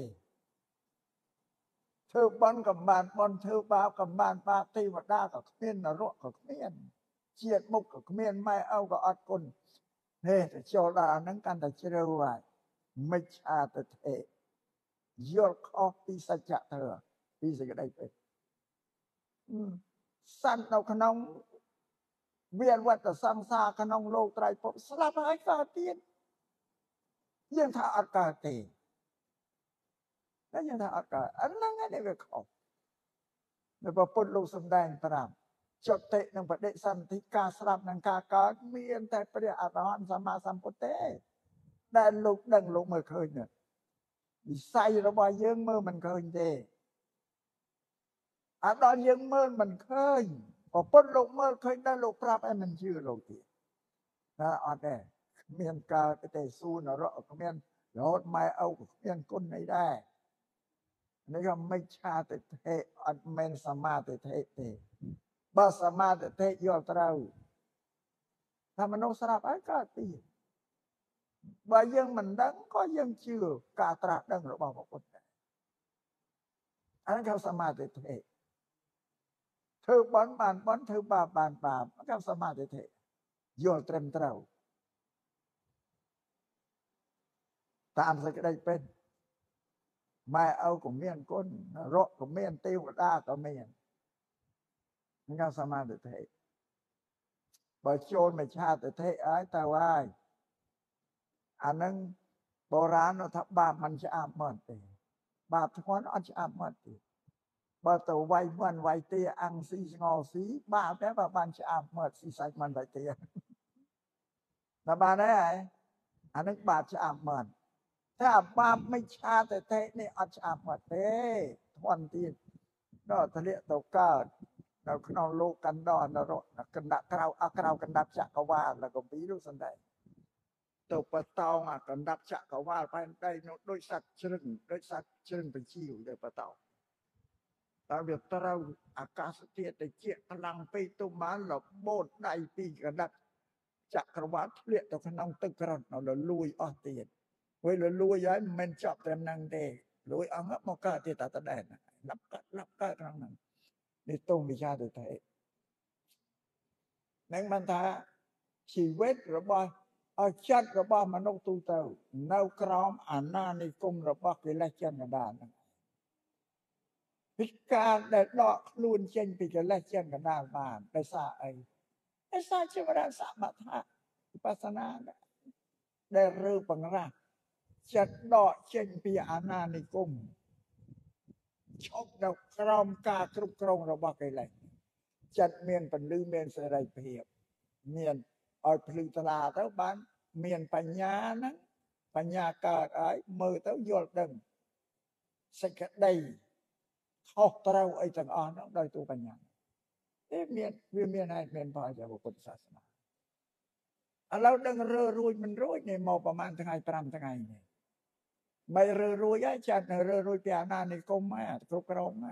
ធ្វើបន់ក៏បានបន់ធ្វើបាបក៏បានបាបទេវតាក៏គ្មាននរកក៏គ្មានជាតិមុខក៏គ្មានម៉ែឪក៏អត់គុណនេះទៅចូលដល់អាហ្នឹងកាន់តែជ្រៅហើយមិច្ឆាទិដ្ឋិយល់ខុសពីសច្ចធម៌ពីសេចក្តីពិតសត្វនៅក្នុងវាវត្តសង្សារក្នុងលោកត្រៃភពស្លាប់ហើយកើតទៀតយើងថាអត់កើតទេតែយើងថាអត់កើតអាហ្នឹងឯងវាខុសในพระพุทธลูกสำแดงปรามจดเตะนังประเดสันติกาสลับนังกาการมีอันแต่พระอรหันต์สัมมาสัมพุทธเจ้าได้ลูกดังลูกเมื่อคืนเนี่ยวิสัยระบายเยื่อเมื่อมันเคยเดอาตอนเยื่อเมื่อมันเคยพอพุทธลูกเมื่อเคยได้ลูกปรับให้มันชื่อลูกทีนะอันนี้เมียนกาไปแต่สู้นะเราเมียนโยดไม่เอาเมียนก้นไม่ได้นี่ก็ไม่ชาติเทอันเมนสมาติเทเตบาสมาติเทยอดเราถ้ามนุษย์สลับไอ้ก็ตีบายังมันดังก็ยังเชื่อกาตระดังระบาดพระอันนั้นเขาสมาติเทเธอบานบานบานเธอบาบานบาบเขาสมาติเทยอดเต็มเราตามสักได้เป็นไม่เอาของเมียนก้นรถของเมียนติ้วด้าก็เมียนนั่นก็สมาธิเทบอโจรไม่ชาติเทไอ้แต่ว่าอันนั้นโบราณเราทับบาปมันจะอาบเมื่อตีบาปทุกคนอันจะอาบเมื่อตีบาตัวไวมันไวเตียอังสีงอสีบาปแล้วบาปมันจะอาบเมื่อสีใส่มันไวเตียแต่บาปได้ไงอันนั้นบาปจะอาบเมื่อถ้าบาปไม่ชาติเทนี่อันจะอาบเมื่อเตทวนตีก็ทะเลตกก้าเราขนมโลกันดอนเรากันดักเราเอาเรากันดับจักรวาลแล้วก็ปีรู้สันได้ตัวปะตองกันดับจักรวาลไปได้โดยสัตว์ชรึงโดยสัตว์ชรึงเป็นชิวโดยปะตองแต่เวลาเราอากาศเทียแต่เจี๊ยพลังไปตุมันเราโบดได้ปีกันดับจักรวาลเรียกตัวขนมตึกกระเราเราลุยออเตียนเว้ยเราลุยย้ายมันจับเต็มนางเดลุยเอาเงาโมกาที่ตาตะแดนรับกัดครั้งนั้นนี่ต้องวิชาตัวไทยนั่งบรรทาชีวิตระบายเอาชัดระบายมนุษย์ตัวเต่าเน่ากรอมอ่านหน้าในกรมระบายกิเลสจันทร์ดานพิการได้ดอกลุนเช่นพิกิเลสจันทร์ดานบ้านไปซาไอ้ซาเชื่อว่าสามัทะปัสนาได้เรือปังราจัดดอกเช่นพิอาณาในกรมชอบดอกกรอมกากรุบกรองระบายกิเลสจัดเมียนเป็นลือเมียนเสด็จเพียบเมียนเอาพลึงตลาเต้าบ้านเมียนปัญญานั้นปัญญาเกิดไอ้มือเต้ายอดดังสักได้ทอกเต้าไอ้จังอ่อนนั้นได้ตัวปัญญาเมียนให้เมียนพอจะบุคคลศาสนาเราดังเรือรุยมันรุยในมอประมาณทั้งไงปรำทั้งไงเนี่ยไม่เรือรุยยัยจัดเรือรุยเปียนาในกรมไหมกรุบกรองไหม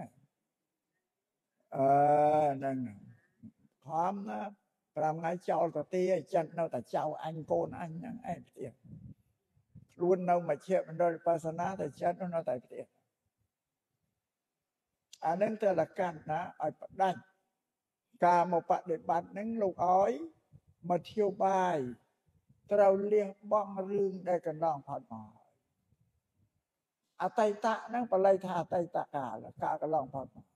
นั่นพร้อมนะปรำไงเจ้าตัวเตี้ยจัดเราแต่เจ้าอันโกนอันยังไอ้เตี้ยรุ่นเรามาเชื่อมันโดยภาษณาแต่จัดเราแต่เตี้ยอันนั้นแต่ละกันนะไอ้ได้การมาปฏิบัตินั้นลูกอ้อยมาเที่ยวบ่ายเราเลี้ยงบ้องรึงได้กันน้องผ่านมาอาไตตะนั่งปลายท่าไตตะกาละกาก็ลองผ่านมา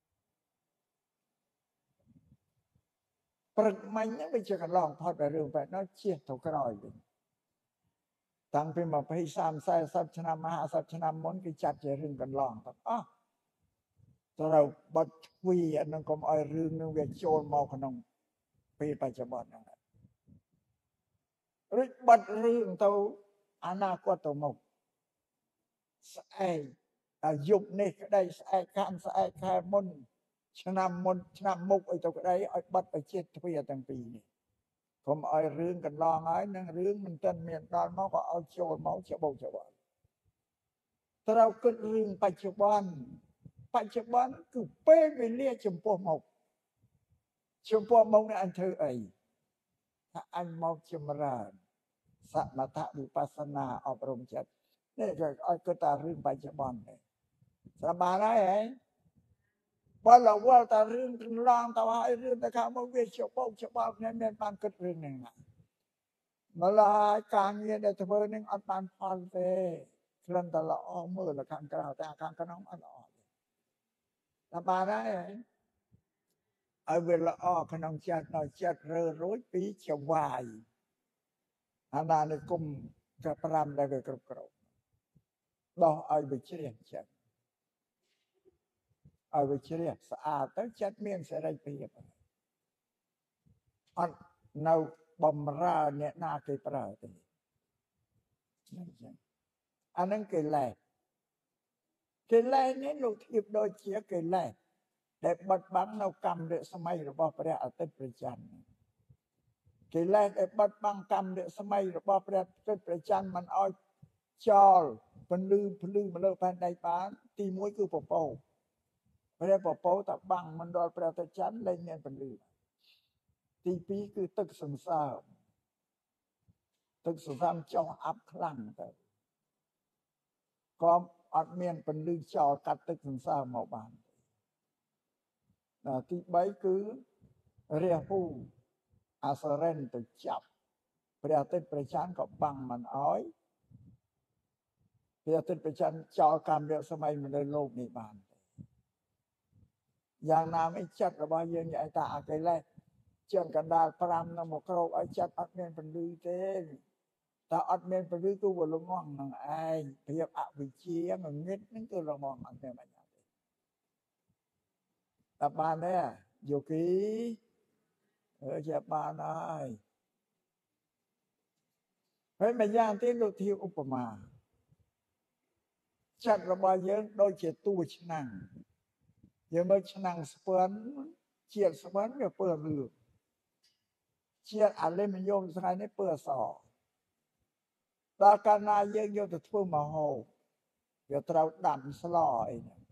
ปรึกมันยังไม่เจอกันลองพอดไปเรื่องไปน้อยเชี่ยถูกกระอยตั้งเป็นมาให้สามไซสับชนะมหาสับชนะมนกิจัดเจริญกันลองครับตัวเราบัดวีอันนั้นก็เอาเรื่องนึงเวียโจรมอขนมปีปัจจุบันนั่นแหละริบัดเรื่องตัวอนาคตตัวมุกสายยุคนี้ก็ได้สายการสายแค่มนชนะมุกไอ้ตัวก็ได้ไอ้บัดไปเช็ดทวีตั้งปีนี่ผมเอาเรื่องกันลองไอ้นั่งเรื่องมันเต้นเมียนตอนมันก็เอาโจรเมาเฉบเฉบแต่เราก็เรื่องปัจจุบันคือเป้ไปเรียกชมพูมกในอันเธอไอ้ถ้าอันมกชมรานสมถะวิปัสสนาอบรมจิตนี่ก็ตาเรื่องปัจจุบันเลยสบายได้ไหมว่าเราว่าตาเรื่องลองตาว่าไอ้เรื่องตะขามาเวชชบเนี่ยเมียนปานก็เรื่องหนึ่งนะมาลายการเงินแต่เธอหนึ่งอันปานพันเตเคลื่อนตลอดมือละครั้งกล่าวแต่ครั้งก็น้องอันอ่อนสบายได้ไหมเอาเวลาออกขนมจัดหน่อยจัดเรือร้อยปีจะวายอาณาในกลุ่มกระปรำได้ก็กรุบกรอบดอกเอาไปเชี่ยนจัดឲ្យវាជ្រះស្អាតទៅចិត្តមានសេរីភាពអត់នៅបំរើអ្នកណាគេប្រើទេហ្នឹងចឹងអានឹងកិលេសនេះលោកធៀបដូចជាកិលេសដែលបិទបាំងនៅកម្មរស្មីរបស់ព្រះអាទិត្យព្រះច័ន្ទកិលេសដែលបិទបាំងកម្មរស្មីរបស់ព្រះអាទិត្យព្រះច័ន្ទមិនឲ្យចោលពន្លឺមកលើផែនដីបានទី1គឺពពកព្រះពពកតបាំងមិនដល់ព្រះអាទិត្យច័ន្ទលែងមានពន្លឺទី2គឺទឹកសន្សើមចុះអាប់ខ្លាំងទៅក៏អត់មានពន្លឺចោលកាត់ទឹកសន្សើមមកបានទី3គឺរាហូអាសរិនទៅចាប់ព្រះអាទិត្យព្រះច័ន្ទក៏បាំងមិនអោយព្រះអាទិត្យព្រះច័ន្ទចោលកម្មរស្មីនៅលោកនេះបានយ៉ាងណាមិនចិត្តរបស់យើងនិយាយថាអកិលេសជាងកណ្ដាល5នៅមកក្រោកឲ្យចិត្តអត់មានពន្លឺទេតែអត់មានពន្លឺគឺវាល្ងងនឹងឯងភាពអវិជ្ជាងងឹតហ្នឹងគឺល្ងងអត់មានបញ្ហាទេតែបានទេយោគីជាបានហើយហើយម្យ៉ាងទៀតលោកធាឧបមាចិត្តរបស់យើងដូចជាតួឆ្នាំងយើងមើលឆ្នាំងស្ពាន់ជាតិស្ពាន់វាពើលឿងជាតិអាលុមីញ៉ុមស្អីនេះពើអសដល់កាលណាយើងយកទៅធ្វើម្ហូបវាត្រូវដាំស្លអីហ្នឹង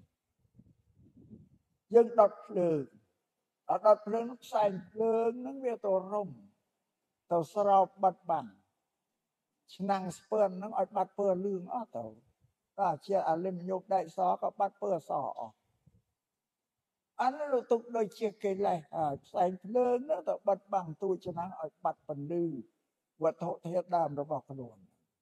យើងដុតភ្លើងដុតភ្លើងផ្សែងភ្លើងហ្នឹងវាទៅរុំទៅស្រោបបិទបាំងឆ្នាំងស្ពាន់ហ្នឹងឲ្យបាត់ពើលឿងអស់ទៅតែជាអាលុមីញ៉ុមដែកសក៏បាត់ពើអសអស់អានោះលោកទុកដូចជាកិលេសហើយផ្សែងភ្លើងនោះទៅបិទបាំងទូឆ្នាំងឲ្យបាត់ពន្លឺវត្ថុធាតុដើមរបស់ខ្លួន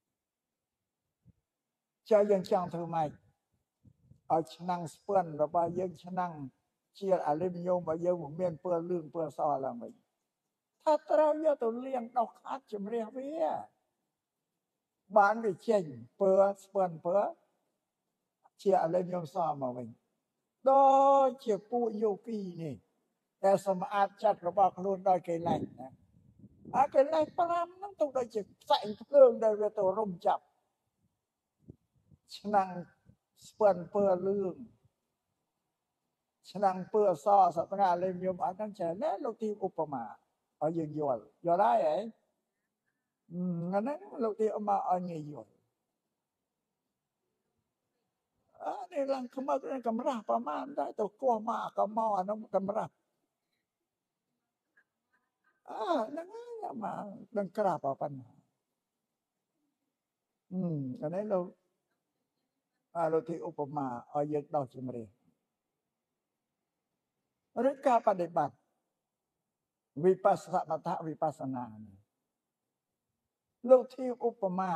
ចុះយើងចង់ធ្វើម៉េចឲ្យឆ្នាំងស្ពាន់របស់យើងឆ្នាំងជាអាលុមីញ៉ុមរបស់យើងមិនមានពើលឿងពើអសឡើងវិញថាត្រូវយកទៅលាងដោះខាត់ជំរះវាបានវាចេញពើស្ពាន់ពើជាអាលុមីញ៉ុមសមកវិញដូចជាពួកយោគីនេះតែសម្អាតចិត្តរបស់ខ្លួនដោយកិលេសណាអាកិលេស5ហ្នឹងទៅដូចជាផ្សែងភ្លើងដែលវាទៅរុំចាប់ឆ្នាំងស្ពាន់ពើលឿងឆ្នាំងពើអសសត្រាអាលុមីញ៉ុមអត់ហ្នឹងចេះណាលោកទីឧបមាឲ្យយើងយល់ហើយហ៎ហ្នឹងលោកទីឧបមាឲ្យងាយយល់នេះឡើងខ្មឹកកម្រាស់ប្រមាណដែរទៅគោះមកក៏មកអានោះកម្រាស់ហ្នឹងមកដឹងក្រាបប៉ុណ្ណាអានេះលោកទីឧបមាឲ្យយើងដោះជំរះឬការបដិបត្តិវិបស្សនាមតវិបស្សនាលោកទីឧបមា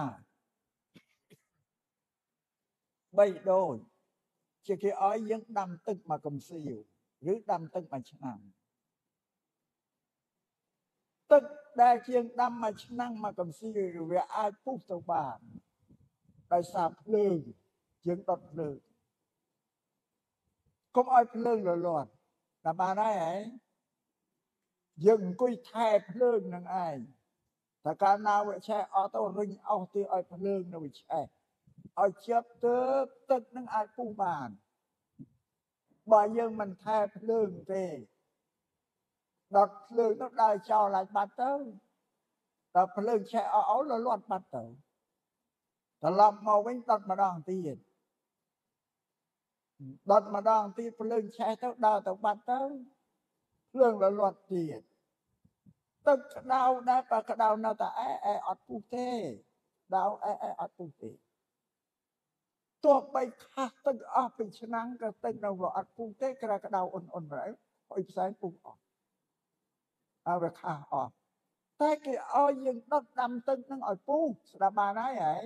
បីដូចជាគេឲ្យយើងដាំទឹកមកកំសៀវឬដាំទឹកមួយឆ្នាំទឹកដែលជាងដាំមួយឆ្នាំមកកំសៀវវាអាចពុះទៅបានដោយសារភ្លើងយើងដុតភ្លើងកុំឲ្យភ្លើងរលាត់តែបានហើយយើងអង្គុយថែភ្លើងនឹងឯងតែកាលណាវាឆេះអត់ទៅរុញអស់ទីឲ្យភ្លើងនៅវាឆេះឲ្យជាតិទឹកនឹងអាចពុះបានបើយើងមិនថែភ្លើងទេដុតភ្លើងទៅដើរចោលអាចបាត់ទៅតែភ្លើងឆេះអស់លលាត់បាត់ទៅត្រឡប់មកវិញដុតម្ដងទៀតភ្លើងឆេះទៅដើរទៅបាត់ទៅភ្លើងលលាត់ទៀតទឹកក្តៅដែរបើក្តៅនៅតែអត់ពុះទេដៅអត់ពុះទេទោះបីខាស់ទឹកអស់ពីឆ្នាំងក៏ទឹកនៅវាអត់ពុះទេក្តៅអ៊ុនហើយឲ្យផ្សែងពុះអស់វាខាស់អស់តែគេឲ្យយើងដុតដាំទឹកនឹងឲ្យពុះស្ដាប់បានហើយ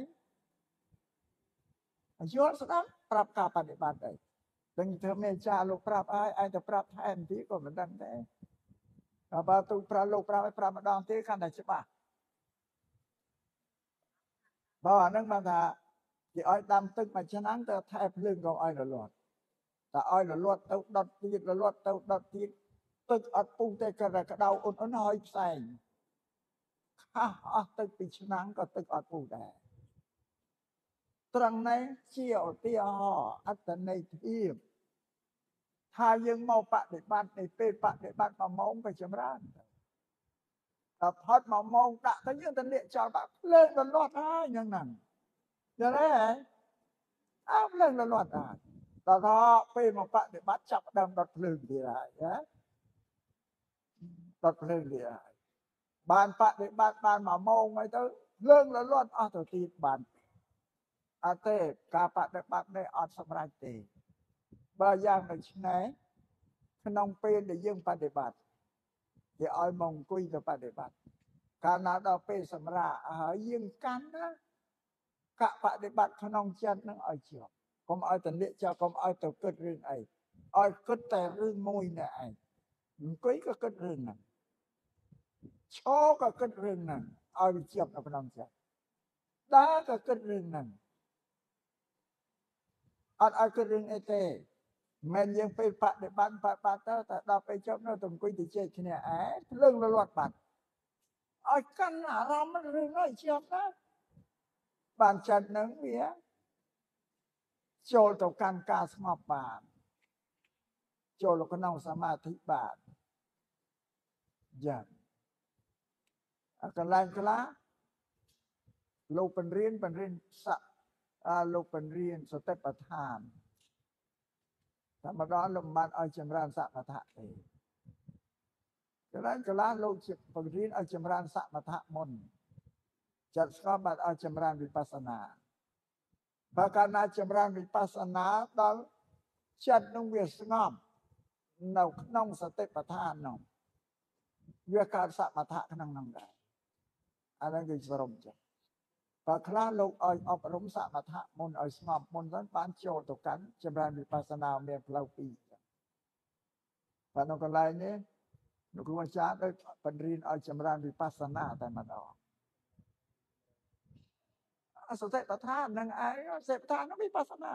យល់ស្ដាប់ប្រាប់ការបដិបត្តិដែរដឹងធ្វើមេចាលោកប្រាប់ឲ្យទៅប្រាប់ថែមទៀតក៏មិនដឹងដែរតែបើទូប្រាប់លោកប្រាប់ឲ្យប្រាប់ម្ដងទៀតកាន់តែច្បាស់បើអានឹងបានថាគេឲ្យដាំទឹកមួយឆ្នាំទៅថែភ្លើងក៏ឲ្យរលាត់តែឲ្យលលត់ទៅដុតទៀតលលត់ទៅដុតទៀតទឹកអត់ពុះទេក៏ក្តៅអ៊ុនហើយផ្សែងខះអស់ទឹកពីឆ្នាំងក៏ទឹកអត់ពុះដែរត្រង់នេះជាឧទាហរណ៍អត្តន័យភាពថាយើងមកបដិបត្តិនៅពេលបដិបត្តិ1 ម៉ោងក៏ចម្រើនតែផុត1 ម៉ោងដាក់ទៅយើងទៅលាក់ចោលបាក់ភ្លើងលលត់ហើយយ៉ាងហ្នឹងយល់ទេអើភ្លើងលលត់ហើយតើថាពេលមកបដិបត្តិចាប់ដើមដុតភ្លើងទៀតហើយណាដុតភ្លើងទៀតហើយបានបដិបត្តិបាន1 ម៉ោងហើយទៅភ្លើងលលត់អស់ទៅទៀតបានអត់ទេការបដិបត្តិនេះអត់សម្រេចទេបើយ៉ាងដូច្នេះក្នុងពេលដែលយើងបដិបត្តិគេឲ្យមកអង្គុយទៅបដិបត្តិកាលណាដល់ពេលសម្រាប់ហើយយើងកាន់ណាកបដិបត្តិក្នុងចិត្តនឹងឲ្យជាប់កុំឲ្យតលាក់ចោលកុំឲ្យទៅគិតរឿងអីឲ្យគិតតែរឿងមួយនេះឯងអង្គុយក៏គិតរឿងហ្នឹងឈរក៏គិតរឿងហ្នឹងឲ្យវាជាប់នៅក្នុងចិត្តដើរក៏គិតរឿងហ្នឹងអត់ឲ្យគិតរឿងអីទេមិនយើងពេលបដិបត្តិទៅតែដល់ពេលចប់នៅទៅអង្គុយទៅជែកគ្នាភ្លើងលលាត់បាត់ឲ្យកាន់អារម្មណ៍រឿងឲ្យជាប់ណាបានចិត្តនឹងវាចូលទៅកាន់ការស្ងប់បានចូលទៅក្នុងសមាធិបានយ៉ាងកន្លែងខ្លះលោកបញ្រៀនស័កលោកបញ្រៀនសតិប្បដ្ឋានតែម្ដងលោកមិនបានឲ្យចម្រើនសមថៈទេកន្លែងខ្លះលោកបង្រៀនឲ្យចម្រើនសមថៈមុនចិត្តស្ងប់បានឲ្យចម្រើនវិបស្សនាបើកាលណាចម្រើនវិបស្សនាដល់ចិត្តនឹងវាស្ងប់នៅក្នុងសតិប្បដ្ឋាននោះវាកើតសមថៈក្នុងនោះដែរអានេះគឺសរុបចឹងបើខ្លះលោកឲ្យអប់រំសមថៈមុនឲ្យស្ងប់មុនទៅបានចូលទៅកាន់ចម្រើនវិបស្សនាមានផ្លូវពីរបើនៅកន្លែងនេះលោកគ្រូអាចារ្យដូចបញ្រៀនឲ្យចម្រើនវិបស្សនាតែម្ដងសតិប្បដ្ឋាននឹងឯងសតិប្បដ្ឋាននោះវិបស្សនា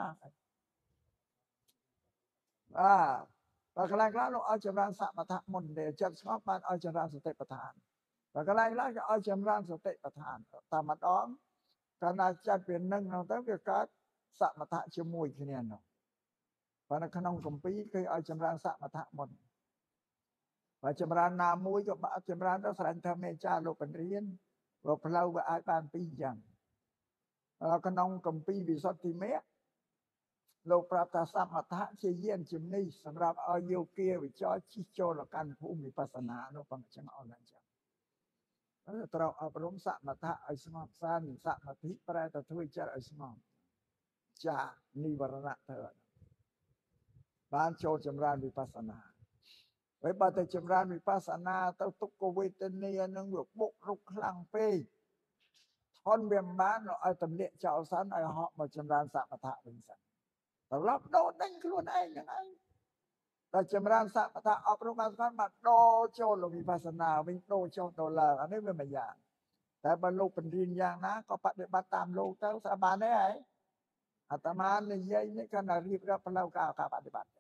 បើកន្លែងខ្លះលោកឲ្យចម្រើនសមថៈមុនដែលចិត្តស្ងប់បានឲ្យចម្រើនសតិប្បដ្ឋានបើកន្លែងខ្លះគេឲ្យចម្រើនសតិប្បដ្ឋានតែម្ដងកាលណាចិត្តវានឹងទៅវាកើតសមថៈជាមួយគ្នានោះបើនៅក្នុងគម្ពីរគេឲ្យចម្រើនសមថៈមុនបើចម្រើនណាមួយក៏បាក់ចម្រើនទៅស្រេចថាមេចាលោកបញ្រៀនព្រោះផ្លូវវាអាចបានពីរយ៉ាងក្នុងគម្ពីរវិសុទ្ធិមេលោកប្រាប់ថាសមថៈជាយានជំនិះសម្រាប់ឲ្យយោគាវិចរជិះចូលកាន់ភូមិវិបស្សនានោះប៉ុណ្ណឹងចឹងអស់ហ្នឹងចឹងត្រូវអប់រំសមថៈឲ្យស្ងប់សាន្តសមាធិប្រែទៅធ្វើចិត្តឲ្យស្ងប់ចានិវរណៈទៅបានចូលចម្រើនវិបស្សនាហើយបើតែចម្រើនវិបស្សនាទៅទុក្ខវេទនានឹងវាបុករុកខ្លាំងពេកធន់វាមិនបានឲ្យទម្លាក់ចោលសិនឲ្យហក់មកចម្រើនសមថៈវិញសិនត្រឡប់ដោដេញខ្លួនឯងហ្នឹងឯងតែចម្រើនសមថៈអប់រំបានស្គាល់បានដោចូលវិបស្សនាវិញដោចុះដល់ឡើងអានេះវាមិនយ៉ាងតែបើលោកបញ្រៀនយ៉ាងណាក៏បដិបត្តិតាមលោកទៅស្អាបានទេហ៎អាត្មានិយាយនេះគាត់រៀបរាប់ផ្លូវការបដិបត្តិ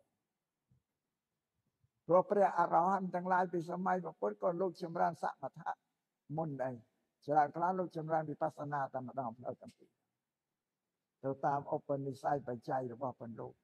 ព្រោះព្រះអរហន្តទាំងឡាយពីសម័យពុទ្ធក៏លោកចម្រើនសមថៈមុនដែរច្រើនខ្លះលោកចម្រើនវិបស្សនាតែម្ដងផ្លូវទាំងពីរទៅតាមឧបនិស្ស័យបច្ច័យរបស់ព្រះលោក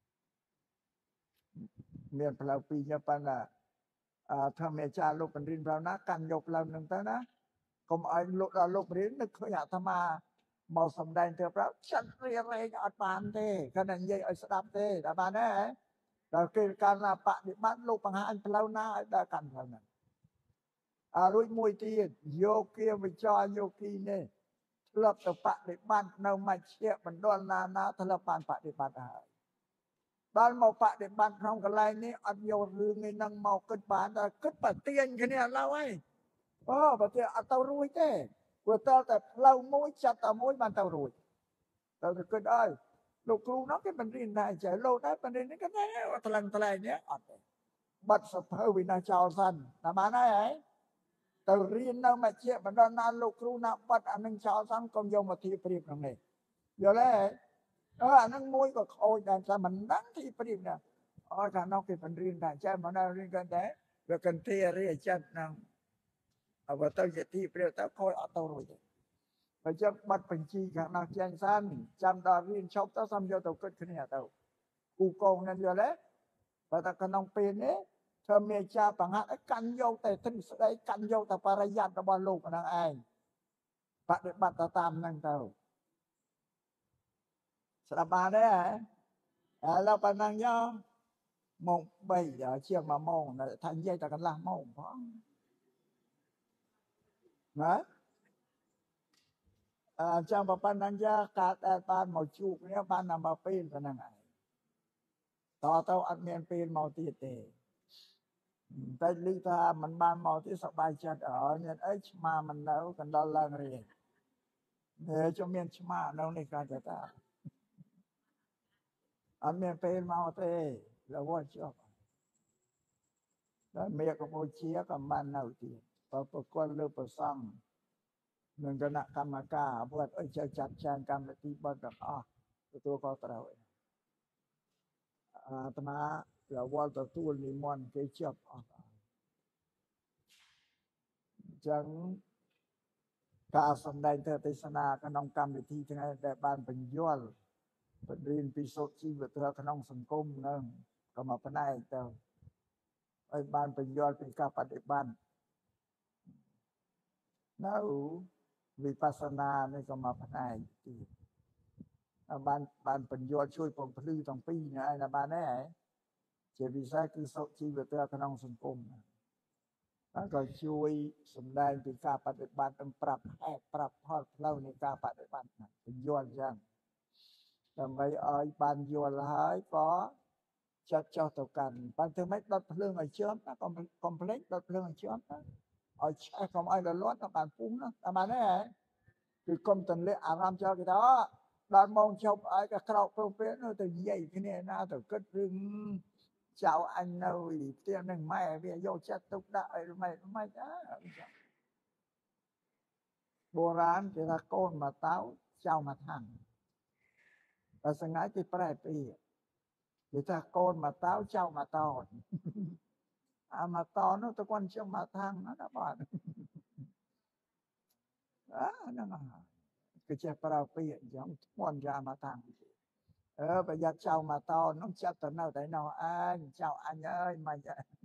មានផ្លូវពីរប៉ុន្តែធម្មអាចារ្យលោកបញ្រិនប្រណាកាន់យកផ្លូវនឹងទៅណាកុំឲ្យលោកដល់លោកបញ្រិននឹកឃើញអាត្មាមកសំដែងទៅប្រាប់ចិត្តរៀបរែងអត់បានទេគាត់តែនិយាយឲ្យស្ដាប់ទេតែបានទេដល់គេកាលណាបដិបត្តិលោកបង្ហាញផ្លូវណាឲ្យដើរកាន់ផ្លូវហ្នឹងរួចមួយទៀតយោគាវិចរយោគីនេះធ្លាប់ទៅបដិបត្តិនៅមជ្ឈមណ្ឌលណាធ្លាប់បានបដិបត្តិហើយដល់មកបដិបត្តិក្នុងកន្លែងនេះអត់យករឿងនេះនឹងមកគិតបានតែគិតប្រទៀងគ្នាឥឡូវហើយប្រទៀងអត់ទៅរួចទេព្រោះតើតែផ្លូវមួយចិត្តតែមួយបានទៅរួចទៅគិតអើយលោកគ្រូនោះគេបញ្រៀនដែរចេះលោកដែរបញ្រៀននេះក៏តែថ្លឹងនេះអត់ទេបាត់សភៅវិណាចោលសិនតែបានហើយទៅរៀននៅមជ្ឈមណ្ឌលណាលោកគ្រូណាបាត់អានឹងចោលសិនកុំយកមកធៀបប្រៀបក្នុងនេះយល់ទេอันนั้นมวยก็โอยแต่ถ้ามันนั่งที่ปริมเนี่ยถ้าน้องที่เป็นเรียนได้ใช่มันเรียนกันแต่เรื่องกันเทียเรียจัดนั่งเอาว่าต้องจะที่เปรี้ยวแต่คอยเอาตัวรู้ไปจะบัดเป็นชีกับนักแจ้งสั้นจำดาวินชอบต้องทำโยตัวเกิดขึ้นเนี่ยตัวกูโกงนั่นเดียวเลยแต่ถ้าขนมเป็นเนี่ยเธอเมียจ่าปังหากันโยแต่ถึงได้กันโยแต่ปริยัติบอลลูกนั่งเองปฏิบัติตามนั่งตัวสบายได้เราปนังย่อมองbây giờ chia mà mong là thành dây ta cần làm mong phải hả trong bà pan năng gia cả ban màu chuột nhá ban nằm bà pin cái nàyต่อ tao ăn miên pin màu tiệt tệ tại lý ta mình ban màu tí sập bài chặt ở nên ấy mà mình nấu cần đo lần rồi để cho miên mà nấu này cả ta ăn miên pin màu tê là vô chưa đó miệng của bố chia cầm ban nấu tiệt và con lừa sang หนึ่งคณะกรรมการบวชจะจัดแจงการปฏิบัติตัวก็ตราตมาเราว่าตัวนิมนต์เกี่ยวจังการแสดงเทศนาขนมกรรมวิธีทั้งนั้นแต่บ้านเป็นย้อนเป็นเรียนพิสุทธิ์ชีวิตเธอขนมสังคมนั่งก็มาพนัยเจ้าไอ้บ้านเป็นย้อนเป็นการปฏิบัตินั่งวิปัสสนาเนี่ยก็มาพนัยบ้านเป็นย้อนช่วยปกพลือต้องปีนะไอ้บ้านนี่เจวิสัยคือสุชีวิตเธอขนมสังคมแล้วก็ช่วยสมได้เป็นการปฏิบัติต้องปรับแอกปรับทอดเล่าในการปฏิบัติเป็นย้อนจังแต่ไม่เอาบานย้อนหายก็จะเจ้าตัวกันบางทีไม่ตัดเพลิงไอ้เชื่อมนะก็คอมเพล็กซ์ตัดเพลิงไอ้เชื่อมนะเอาใช้ของไอ้ละล้วนต้องการฟุ้งนะแต่มาเนี่ยคือคมตันเละอารามเจ้ากี่đó đoàn mong chồng ai cả khẩu phô phế nó từ dậy cái này na từ cất rừng chào anh ơi tiền đừng mày bây giờ vô chết tục đại mày đóโบราณจะตะโกนมาเต้าเจ้ามาทังแต่สังไงที่ปลายปีจะตะโกนมาเต้าเจ้ามาตอนมาตอนนู้นตะวันเจ้ามาทังนะบ้านนั่นก็จะปลายปีอย่างวันยามาทังbây giờ chào mà to nó chắc tao nào tại nào anh chào anh ơi mà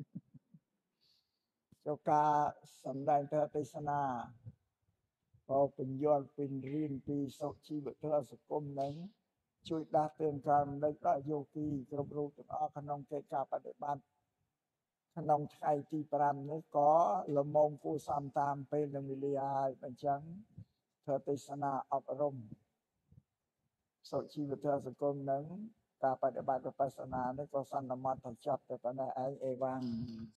cho cả sầm đại thơ tây sana พอเป็นยอดเป็นเรียนปีสชีวิตเธอสกุลนั้นช่วยดาเตือนการได้ก็โยกีกรมรูตัวขนมเกกาปฏิบัติขนมไทยที่ปรามนี้ก็ละมงผู้สามตามเป็นวิริยาเป็นจังเธอติสนาอบรมสชีวิตเธอสกุลนั้นการปฏิบัติปัสนานี้ก็สันนมัตถจับแต่ปัญหาเอวัง